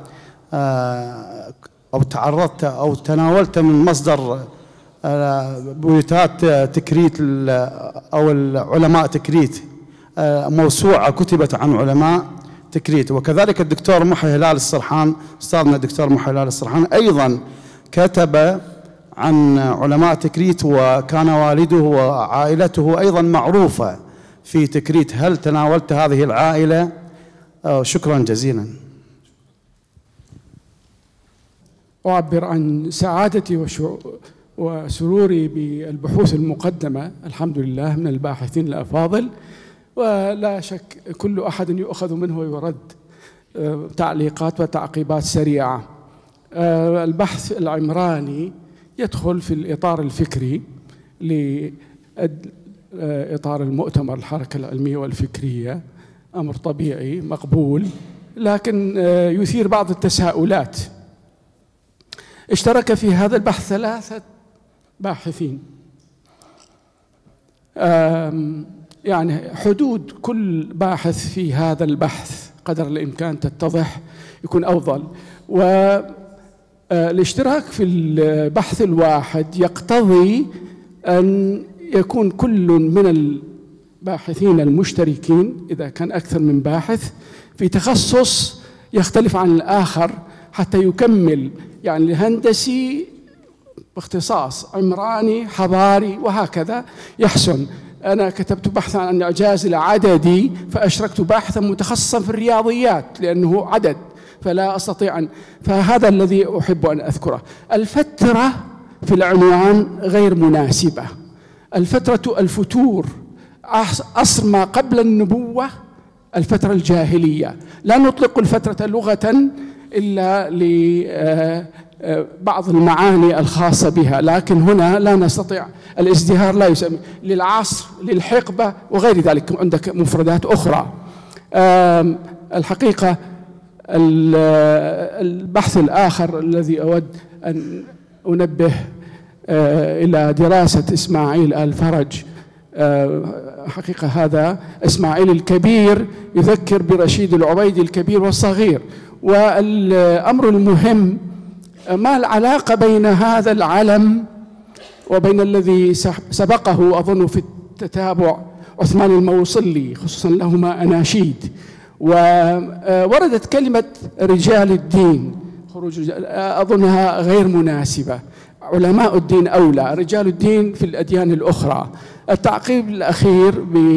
أو تعرضت أو تناولت من مصدر بيوتات تكريت أو العلماء تكريت، موسوعة كتبت عن علماء تكريت؟ وكذلك الدكتور محي هلال السرحان، أستاذنا الدكتور محي هلال السرحان أيضا كتب عن علماء تكريت، وكان والده وعائلته أيضا معروفة في تكريت. هل تناولت هذه العائلة؟ شكرا جزيلا. أعبر عن سعادتي وسروري بالبحوث المقدمة، الحمد لله، من الباحثين الأفاضل، ولا شك كل أحد يؤخذ منه ويرد. تعليقات وتعقيبات سريعة. البحث العمراني يدخل في الإطار الفكري لإطار المؤتمر الحركة العلمية والفكرية، أمر طبيعي مقبول، لكن يثير بعض التساؤلات. اشترك في هذا البحث ثلاثة باحثين، يعني حدود كل باحث في هذا البحث قدر الإمكان تتضح، يكون أفضل. والاشتراك في البحث الواحد يقتضي أن يكون كل من الباحثين المشتركين، إذا كان أكثر من باحث، في تخصص يختلف عن الآخر حتى يكمل، يعني الهندسي باختصاص، عمراني حضاري، وهكذا يحسن. أنا كتبت بحثا عن الإعجاز العددي فأشركت باحثا متخصصا في الرياضيات لأنه عدد، فلا أستطيع أن، فهذا الذي أحب أن أذكره. الفترة في العنوان غير مناسبة. الفترة الفتور، عصر ما قبل النبوة، الفترة الجاهلية. لا نطلق الفترة لغة إلا لبعض المعاني الخاصة بها، لكن هنا لا نستطيع الازدهار، لا يسمى للعصر للحقبة وغير ذلك، عندك مفردات أخرى. الحقيقة البحث الآخر الذي أود أن أنبه إلى دراسة إسماعيل آل فرج. حقيقة هذا إسماعيل الكبير يذكر برشيد العبيدي الكبير والصغير. والأمر المهم ما العلاقة بين هذا العلم وبين الذي سبقه أظن في التتابع عثمان الموصلي، خصوصا لهما أناشيد. ووردت كلمة رجال الدين، خروج أظنها غير مناسبة، علماء الدين أولى، رجال الدين في الأديان الأخرى. التعقيب الأخير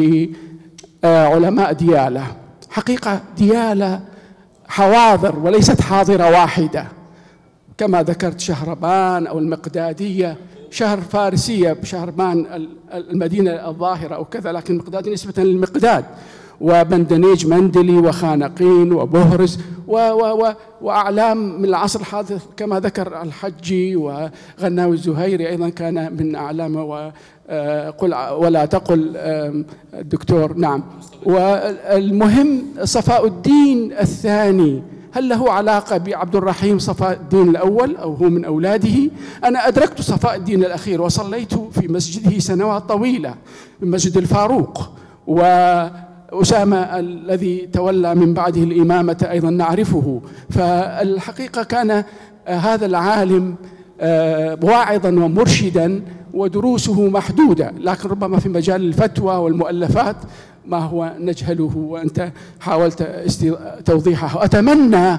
بعلماء ديالة، حقيقة ديالة حواضر وليست حاضرة واحدة، كما ذكرت شهربان أو المقدادية، شهر فارسية بشهربان المدينة الظاهرة أو كذا، لكن المقدادية نسبة للمقداد، وبندنيج مندلي وخانقين وبهرز و و و وأعلام من العصر الحاضر كما ذكر الحجي، وغناوي الزهيري أيضا كان من أعلام، وقل ولا تقل الدكتور. نعم. والمهم صفاء الدين الثاني، هل له علاقة بعبد الرحيم صفاء الدين الأول أو هو من أولاده؟ أنا أدركت صفاء الدين الأخير وصليت في مسجده سنوات طويلة، في مسجد الفاروق، وأسامة الذي تولى من بعده الإمامة أيضا نعرفه. فالحقيقة كان هذا العالم واعظا ومرشدا ودروسه محدودة، لكن ربما في مجال الفتوى والمؤلفات ما هو نجهله وأنت حاولت توضيحه. أتمنى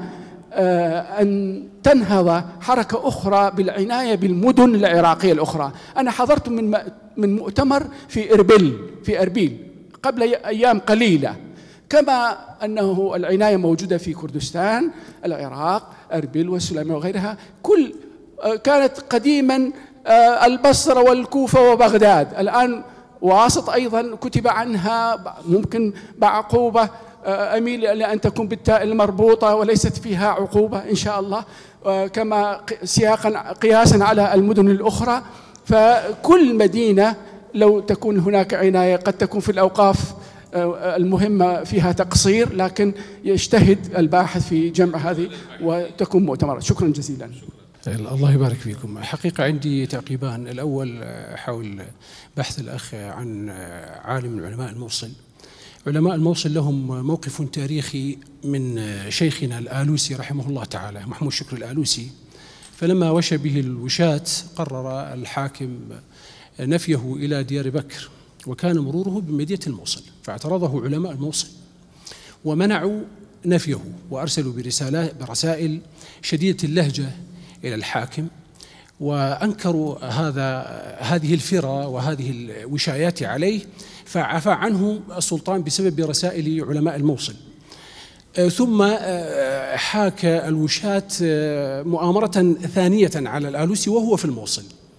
أن تنهض حركة أخرى بالعناية بالمدن العراقية الأخرى. أنا حضرت من من مؤتمر في إربيل في أربيل قبل أيام قليلة، كما أنه العناية موجودة في كردستان، العراق، أربيل والسليمية وغيرها. كل كانت قديما البصرة والكوفة وبغداد، الآن واسط أيضا كتب عنها، ممكن بعقوبة، أميل لأن تكون بالتاء المربوطة وليست فيها عقوبة إن شاء الله، كما سياقا قياسا على المدن الأخرى. فكل مدينة لو تكون هناك عناية، قد تكون في الأوقاف المهمة فيها تقصير، لكن يجتهد الباحث في جمع هذه وتكون مؤتمرات. شكرا جزيلا. الله يبارك فيكم. حقيقة عندي تعقيبان. الأول حول بحث الأخ عن عالم من علماء الموصل. علماء الموصل لهم موقف تاريخي من شيخنا الآلوسي رحمه الله تعالى، محمود شكر الآلوسي. فلما وشى به الوشاة قرر الحاكم نفيه إلى ديار بكر، وكان مروره بمدينة الموصل، فاعترضه علماء الموصل ومنعوا نفيه، وأرسلوا برسائل شديدة اللهجة إلى الحاكم، وأنكروا هذا هذه الفرة وهذه الوشايات عليه، فعفى عنه السلطان بسبب رسائل علماء الموصل. ثم حاك الوشاة مؤامرة ثانية على الآلوسي وهو في الموصل،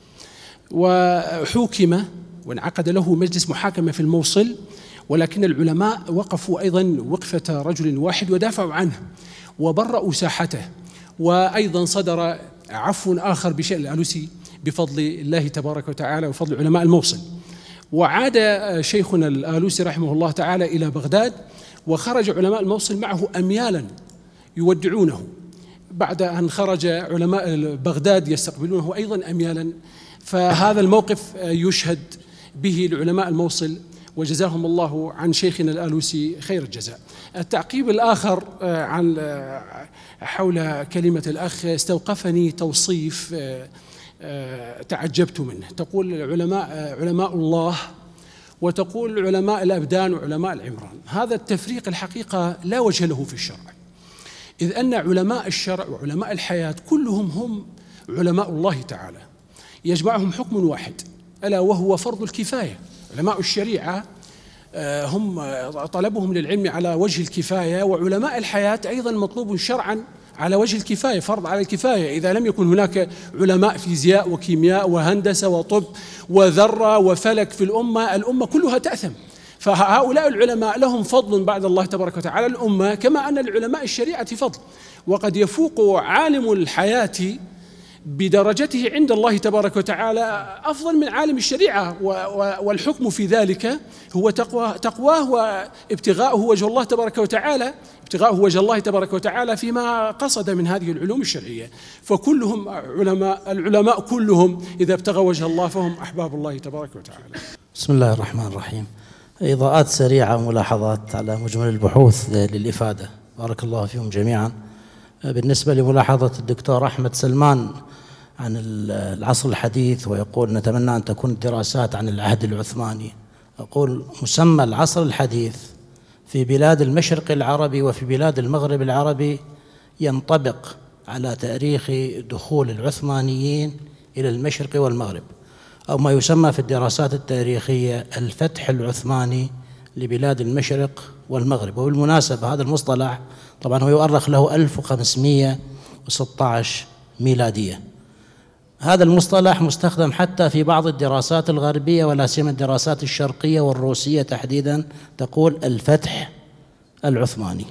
وحوكم وانعقد له مجلس محاكمة في الموصل، ولكن العلماء وقفوا أيضا وقفة رجل واحد ودافعوا عنه وبرأوا ساحته، وأيضا صدر عفو آخر بشأن الآلوسي بفضل الله تبارك وتعالى وفضل علماء الموصل. وعاد شيخنا الآلوسي رحمه الله تعالى إلى بغداد، وخرج علماء الموصل معه أميالا يودعونه، بعد أن خرج علماء بغداد يستقبلونه أيضا أميالا. فهذا الموقف يشهد به لعلماء الموصل، وجزاهم الله عن شيخنا الآلوسي خير الجزاء. التعقيب الآخر عن حول كلمة الأخ استوقفني توصيف تعجبت منه. تقول العلماء علماء الله، وتقول علماء الأبدان وعلماء العمران. هذا التفريق الحقيقة لا وجه له في الشرع، إذ أن علماء الشرع وعلماء الحياة كلهم هم علماء الله تعالى، يجمعهم حكم واحد ألا وهو فرض الكفاية. علماء الشريعة هم طلبهم للعلم على وجه الكفاية، وعلماء الحياة أيضا مطلوب شرعا على وجه الكفاية، فرض على الكفاية. إذا لم يكن هناك علماء فيزياء وكيمياء وهندسة وطب وذرة وفلك في الأمة، الأمة كلها تأثم. فهؤلاء العلماء لهم فضل بعد الله تبارك وتعالى الأمة، كما أن لعلماء الشريعة فضل. وقد يفوق عالم الحياة بدرجته عند الله تبارك وتعالى أفضل من عالم الشريعة، والحكم في ذلك هو تقواه, تقواه وابتغاؤه وجه الله تبارك وتعالى، ابتغاؤه وجه الله تبارك وتعالى فيما قصد من هذه العلوم الشرعية. فكلهم علماء، العلماء كلهم إذا ابتغوا وجه الله فهم أحباب الله تبارك وتعالى. بسم الله الرحمن الرحيم. إضاءات سريعة وملاحظات على مجمل البحوث للإفادة، بارك الله فيهم جميعا. بالنسبة لملاحظة الدكتور أحمد سلمان عن العصر الحديث ويقول نتمنى أن تكون الدراسات عن العهد العثماني، أقول مسمى العصر الحديث في بلاد المشرق العربي وفي بلاد المغرب العربي ينطبق على تاريخ دخول العثمانيين إلى المشرق والمغرب، أو ما يسمى في الدراسات التاريخية الفتح العثماني لبلاد المشرق والمغرب. وبالمناسبة هذا المصطلح طبعا هو يؤرخ له ألف وخمسمئة وستة عشر ميلادية. هذا المصطلح مستخدم حتى في بعض الدراسات الغربية ولا سيما الدراسات الشرقية والروسية تحديدا، تقول الفتح العثماني.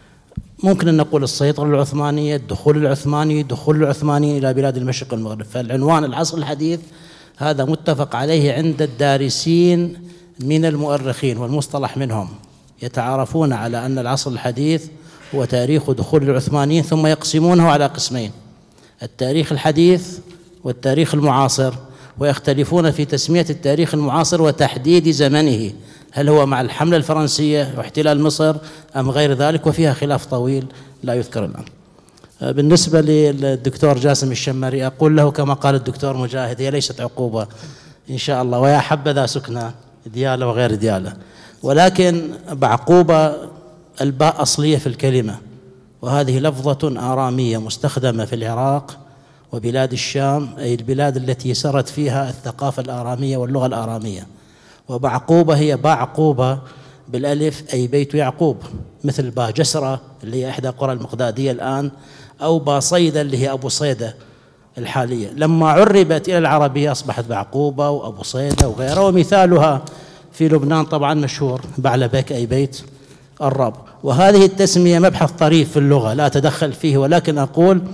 ممكن أن نقول السيطرة العثمانية، الدخول العثماني، دخول العثماني إلى بلاد المشرق والمغرب. فالعنوان العصر الحديث هذا متفق عليه عند الدارسين من المؤرخين، والمصطلح منهم يتعارفون على أن العصر الحديث هو تاريخ دخول العثمانيين، ثم يقسمونه على قسمين: التاريخ الحديث والتاريخ المعاصر، ويختلفون في تسمية التاريخ المعاصر وتحديد زمنه، هل هو مع الحملة الفرنسية واحتلال مصر أم غير ذلك، وفيها خلاف طويل لا يذكر الآن. بالنسبة للدكتور جاسم الشمري أقول له كما قال الدكتور مجاهد: هي ليست عقوبة إن شاء الله، ويا حبذا سكنى ديالة وغير ديالة، ولكن بعقوبة الباء أصلية في الكلمة، وهذه لفظة آرامية مستخدمة في العراق وبلاد الشام، أي البلاد التي سرت فيها الثقافة الآرامية واللغة الآرامية. وبعقوبة هي بعقوبة بالألف أي بيت يعقوب، مثل باجسرة اللي هي إحدى قرى المقدادية الآن، أو باصيدة اللي هي أبو صيدة الحالية. لما عربت إلى العربية أصبحت بعقوبة وأبو صيدة وغيرها، ومثالها في لبنان طبعا مشهور بعلبك أي بيت الرب. وهذه التسمية مبحث طريف في اللغة لا أتدخل فيه، ولكن أقول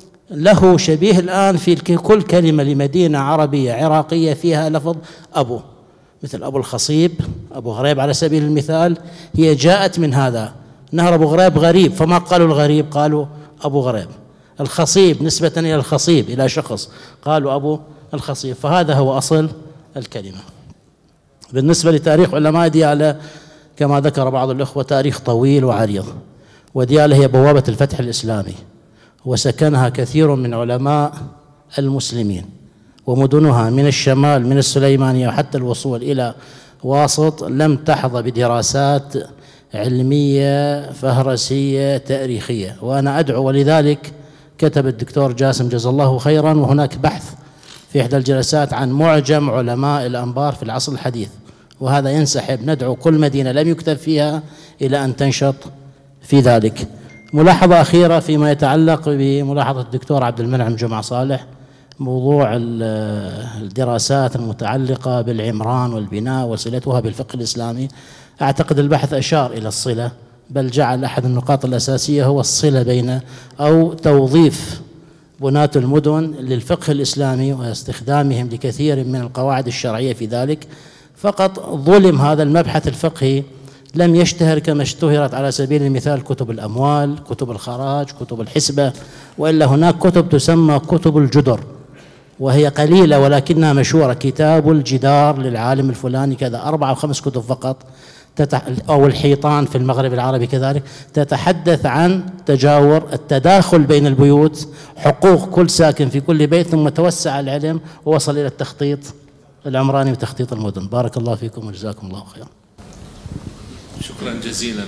له شبيه الآن في كل كلمة لمدينة عربية عراقية فيها لفظ أبو، مثل أبو الخصيب، أبو غريب على سبيل المثال، هي جاءت من هذا. نهر أبو غريب غريب، فما قالوا الغريب، قالوا أبو غريب. الخصيب نسبة إلى الخصيب، إلى شخص، قالوا أبو الخصيب، فهذا هو أصل الكلمة. بالنسبة لتاريخ علماء ديالة كما ذكر بعض الأخوة تاريخ طويل وعريض، وديالة هي بوابة الفتح الإسلامي، وسكنها كثير من علماء المسلمين، ومدنها من الشمال من السليمانية وحتى الوصول إلى واسط لم تحظى بدراسات علمية فهرسية تاريخية. وأنا أدعو، ولذلك كتب الدكتور جاسم جزا الله خيرا، وهناك بحث في إحدى الجلسات عن معجم علماء الأنبار في العصر الحديث، وهذا ينسحب. ندعو كل مدينة لم يكتب فيها إلى أن تنشط في ذلك. ملاحظة أخيرة فيما يتعلق بملاحظة الدكتور عبد المنعم جمعة صالح، موضوع الدراسات المتعلقة بالعمران والبناء وصلتها بالفقه الإسلامي. أعتقد البحث أشار إلى الصلة، بل جعل أحد النقاط الأساسية هو الصلة بين أو توظيف بناة المدن للفقه الإسلامي واستخدامهم لكثير من القواعد الشرعية في ذلك. فقط ظلم هذا المبحث الفقهي، لم يشتهر كما اشتهرت على سبيل المثال كتب الأموال، كتب الخراج، كتب الحسبة، وإلا هناك كتب تسمى كتب الجدر، وهي قليلة ولكنها مشهورة. كتاب الجدار للعالم الفلاني كذا، أربعة أو خمس كتب فقط، أو الحيطان في المغرب العربي كذلك، تتحدث عن تجاور التداخل بين البيوت، حقوق كل ساكن في كل بيت، ثم توسع العلم ووصل إلى التخطيط العمراني وتخطيط المدن. بارك الله فيكم وجزاكم الله خيرا. شكرا جزيلا.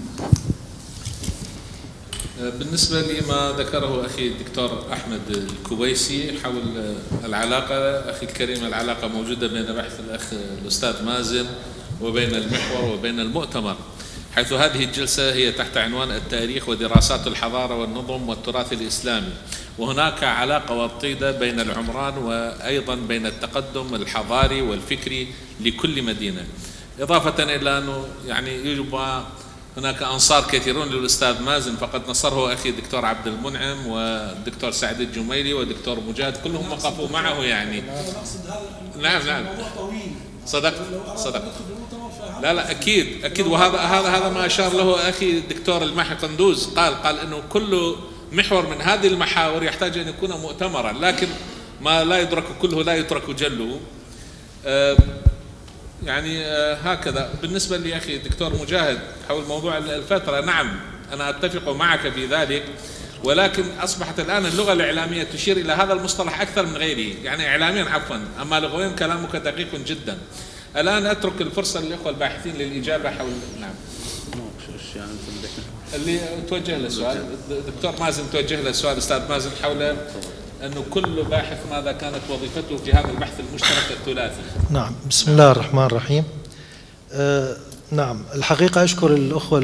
بالنسبة لما ذكره أخي الدكتور أحمد الكويسي حول العلاقة، أخي الكريم، العلاقة موجودة بين بحث الأخ الأستاذ مازن وبين المحور وبين المؤتمر، حيث هذه الجلسة هي تحت عنوان التاريخ ودراسات الحضارة والنظم والتراث الإسلامي، وهناك علاقة وطيدة بين العمران وأيضا بين التقدم الحضاري والفكري لكل مدينة، إضافة إلى أنه يعني يجب هناك أنصار كثيرون للأستاذ مازن، فقد نصره أخي الدكتور عبد المنعم والدكتور سعد الجميلي والدكتور مجاهد، كلهم وقفوا معه يعني. نعم نعم صدقت صدقت. لا لا أكيد أكيد، وهذا هذا هذا ما أشار له أخي الدكتور الماحي قندوز، قال قال إنه كل محور من هذه المحاور يحتاج أن يكون مؤتمرا، لكن ما لا يدرك كله لا يترك جله. أه يعني أه هكذا. بالنسبة لي أخي الدكتور مجاهد حول موضوع الفترة، نعم أنا أتفق معك في ذلك، ولكن أصبحت الآن اللغة الإعلامية تشير إلى هذا المصطلح أكثر من غيره، يعني إعلاميا عفوا، أما لغويا كلامك دقيق جدا. الآن أترك الفرصة للإخوة الباحثين للإجابة حول نعم اللي توجه له السؤال. الدكتور مازن توجه له السؤال أستاذ مازن حول أنه كل باحث ماذا كانت وظيفته في هذا البحث المشترك الثلاثي. نعم بسم الله الرحمن الرحيم. آه نعم الحقيقة أشكر الأخوة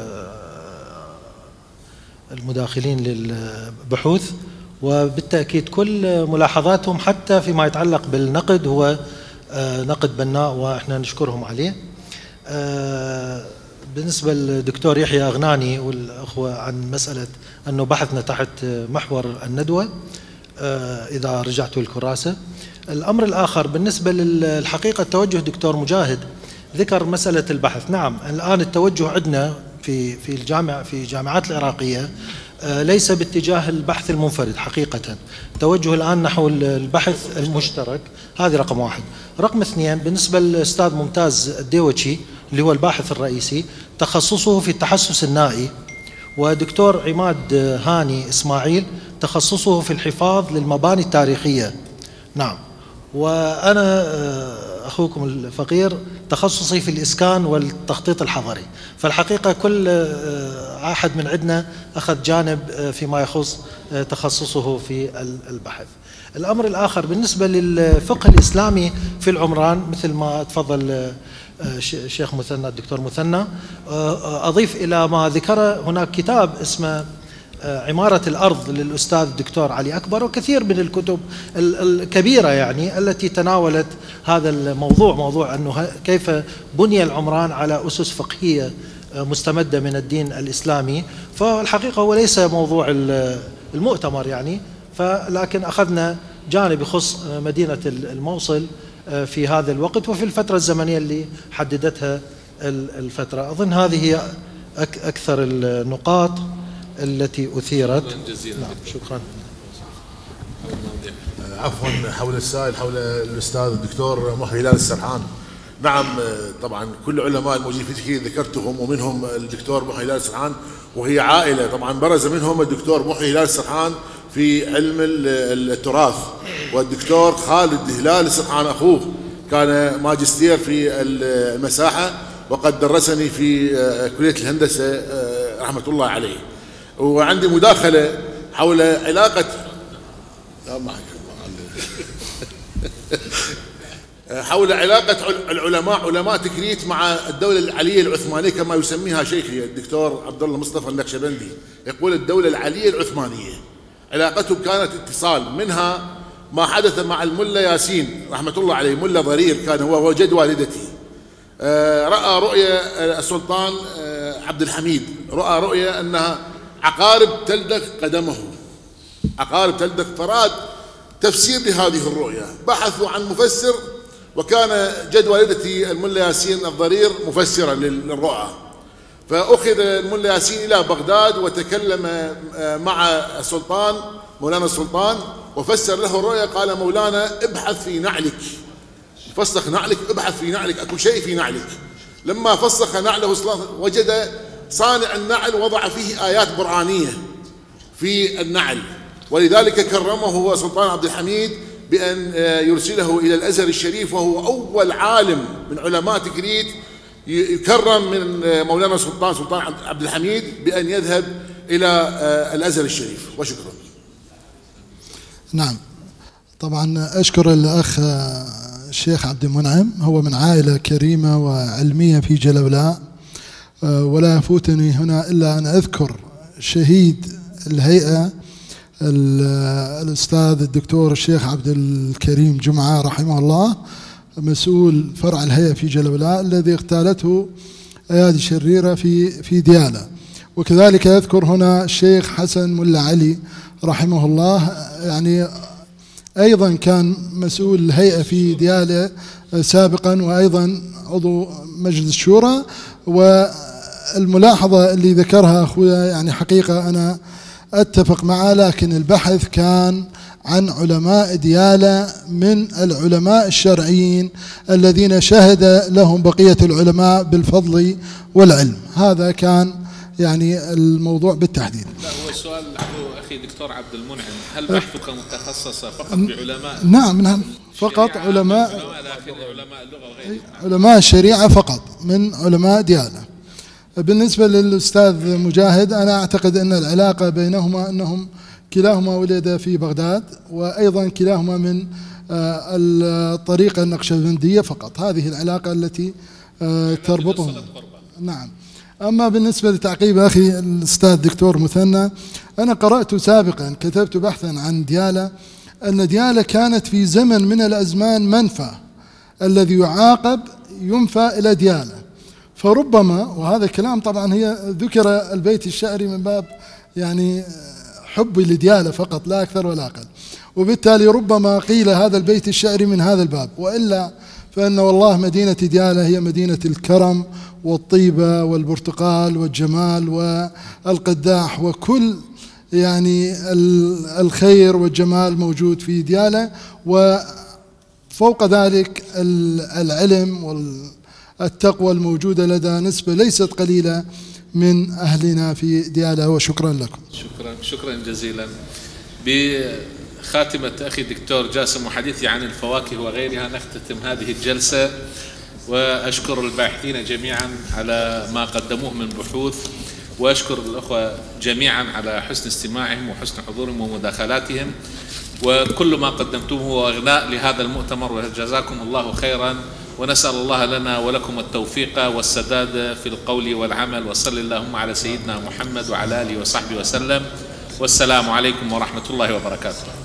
المداخلين للبحوث، وبالتأكيد كل ملاحظاتهم حتى فيما يتعلق بالنقد هو آه نقد بناء وإحنا نشكرهم عليه. آه بالنسبة للدكتور يحيى أغناني والأخوة عن مسألة أنه بحثنا تحت محور الندوة، آه إذا رجعتوا الكراسة. الأمر الآخر بالنسبة للحقيقة توجه دكتور مجاهد ذكر مسألة البحث. نعم الآن التوجه عندنا في في الجامعة في الجامعات العراقية آه ليس باتجاه البحث المنفرد حقيقة، توجه الآن نحو البحث المشترك. هذه رقم واحد. رقم اثنين بالنسبة للأستاذ ممتاز الديوتشي اللي هو الباحث الرئيسي، تخصصه في التحسس النائي، ودكتور عماد هاني إسماعيل تخصصه في الحفاظ للمباني التاريخية. نعم وأنا أخوكم الفقير تخصصي في الإسكان والتخطيط الحضري. فالحقيقة كل أحد من عندنا أخذ جانب فيما يخص تخصصه في البحث. الأمر الآخر بالنسبة للفقه الإسلامي في العمران، مثل ما تفضل الشيخ مثنى الدكتور مثنى، أضيف إلى ما ذكره هناك كتاب اسمه عمارة الأرض للأستاذ الدكتور علي أكبر، وكثير من الكتب الكبيرة يعني التي تناولت هذا الموضوع، موضوع أنه كيف بني العمران على أسس فقهية مستمدة من الدين الإسلامي. فالحقيقة هو ليس موضوع المؤتمر يعني، فلكن أخذنا جانب يخص مدينة الموصل في هذا الوقت وفي الفترة الزمنية اللي حددتها الفترة. أظن هذه هي أكثر النقاط التي أثيرت. نعم شكرا. عفوا حول السائل حول الأستاذ الدكتور محي هلال السرحان. نعم طبعا كل علماء الموجودين في تكرير ذكرتهم، ومنهم الدكتور محي هلال السرحان، وهي عائلة طبعا برز منهم الدكتور محي هلال السرحان في علم التراث، والدكتور خالد هلال السرحان أخوه كان ماجستير في المساحة وقد درسني في كلية الهندسة رحمة الله عليه. وعندي مداخلة حول علاقة حول علاقة العلماء علماء تكريت مع الدولة العلية العثمانية كما يسميها شيخي الدكتور عبد الله مصطفى النقشبندي. يقول الدولة العلية العثمانية علاقتهم كانت اتصال، منها ما حدث مع الملا ياسين رحمة الله عليه، ملا ضرير كان هو وجد والدتي، رأى رؤية السلطان عبد الحميد، رأى رؤية أنها عقارب تلدغ قدمه، عقارب تلدغ، فراد تفسير لهذه الرؤية، بحثوا عن مفسر، وكان جد والدتي الملا ياسين الضرير مفسرا للرؤى. فأخذ الملا ياسين إلى بغداد وتكلم مع السلطان مولانا السلطان وفسر له الرؤيا. قال مولانا ابحث في نعلك، فسخ نعلك، ابحث في نعلك، أكو شيء في نعلك. لما فسخ نعله وجد صانع النعل وضع فيه آيات قرآنية في النعل، ولذلك كرمه هو سلطان عبد الحميد بأن يرسله إلى الأزهر الشريف، وهو أول عالم من علماء تكريت يكرم من مولانا سلطان سلطان عبد الحميد بأن يذهب إلى الأزهر الشريف. وشكرا. نعم طبعا أشكر الأخ الشيخ عبد المنعم، هو من عائلة كريمة وعلمية في جلولاء، ولا يفوتني هنا إلا أن أذكر شهيد الهيئة الأستاذ الدكتور الشيخ عبد الكريم جمعة رحمه الله، مسؤول فرع الهيئة في جلولاء، الذي اغتالته أيادي شريرة في في ديالى. وكذلك يذكر هنا الشيخ حسن ملا علي رحمه الله، يعني أيضا كان مسؤول الهيئة في ديالى سابقا، وأيضا عضو مجلس الشورى. والملاحظة اللي ذكرها أخويا يعني حقيقة أنا أتفق معه، لكن البحث كان عن علماء ديالى من العلماء الشرعيين الذين شهد لهم بقية العلماء بالفضل والعلم. هذا كان يعني الموضوع بالتحديد. لا هو السؤال أخي دكتور عبد المنعم، هل بحثك متخصص فقط بعلماء؟ نعم نعم فقط علماء علماء اللغة وغيرها، علماء الشريعة فقط من علماء ديالى. بالنسبة للأستاذ مجاهد أنا أعتقد أن العلاقة بينهما أنهم كلاهما ولد في بغداد، وأيضا كلاهما من الطريقة النقشبندية فقط. هذه العلاقة التي تربطهم. نعم. أما بالنسبة لتعقيب أخي الأستاذ دكتور مثنى، أنا قرأت سابقا، كتبت بحثا عن ديالى، أن ديالى كانت في زمن من الأزمان منفى، الذي يعاقب ينفى إلى ديالى. فربما، وهذا كلام طبعا هي ذكر البيت الشعري من باب يعني حبي لديالى فقط لا أكثر ولا أقل، وبالتالي ربما قيل هذا البيت الشعري من هذا الباب، وإلا فإن والله مدينة ديالى هي مدينة الكرم والطيبة والبرتقال والجمال والقداح، وكل يعني الخير والجمال موجود في ديالى. وفوق ذلك العلم والتقوى الموجودة لدى نسبة ليست قليلة من أهلنا في ديالى. وشكرا لكم. شكرا شكرا جزيلا. بخاتمة أخي الدكتور جاسم وحديثي عن الفواكه وغيرها نختتم هذه الجلسة، وأشكر الباحثين جميعا على ما قدموه من بحوث، وأشكر الأخوة جميعا على حسن استماعهم وحسن حضورهم ومداخلاتهم، وكل ما قدمتوه هو إغناء لهذا المؤتمر، وجزاكم الله خيرا، ونسأل الله لنا ولكم التوفيق والسداد في القول والعمل، وصل اللهم على سيدنا محمد وعلى آله وصحبه وسلم، والسلام عليكم ورحمة الله وبركاته.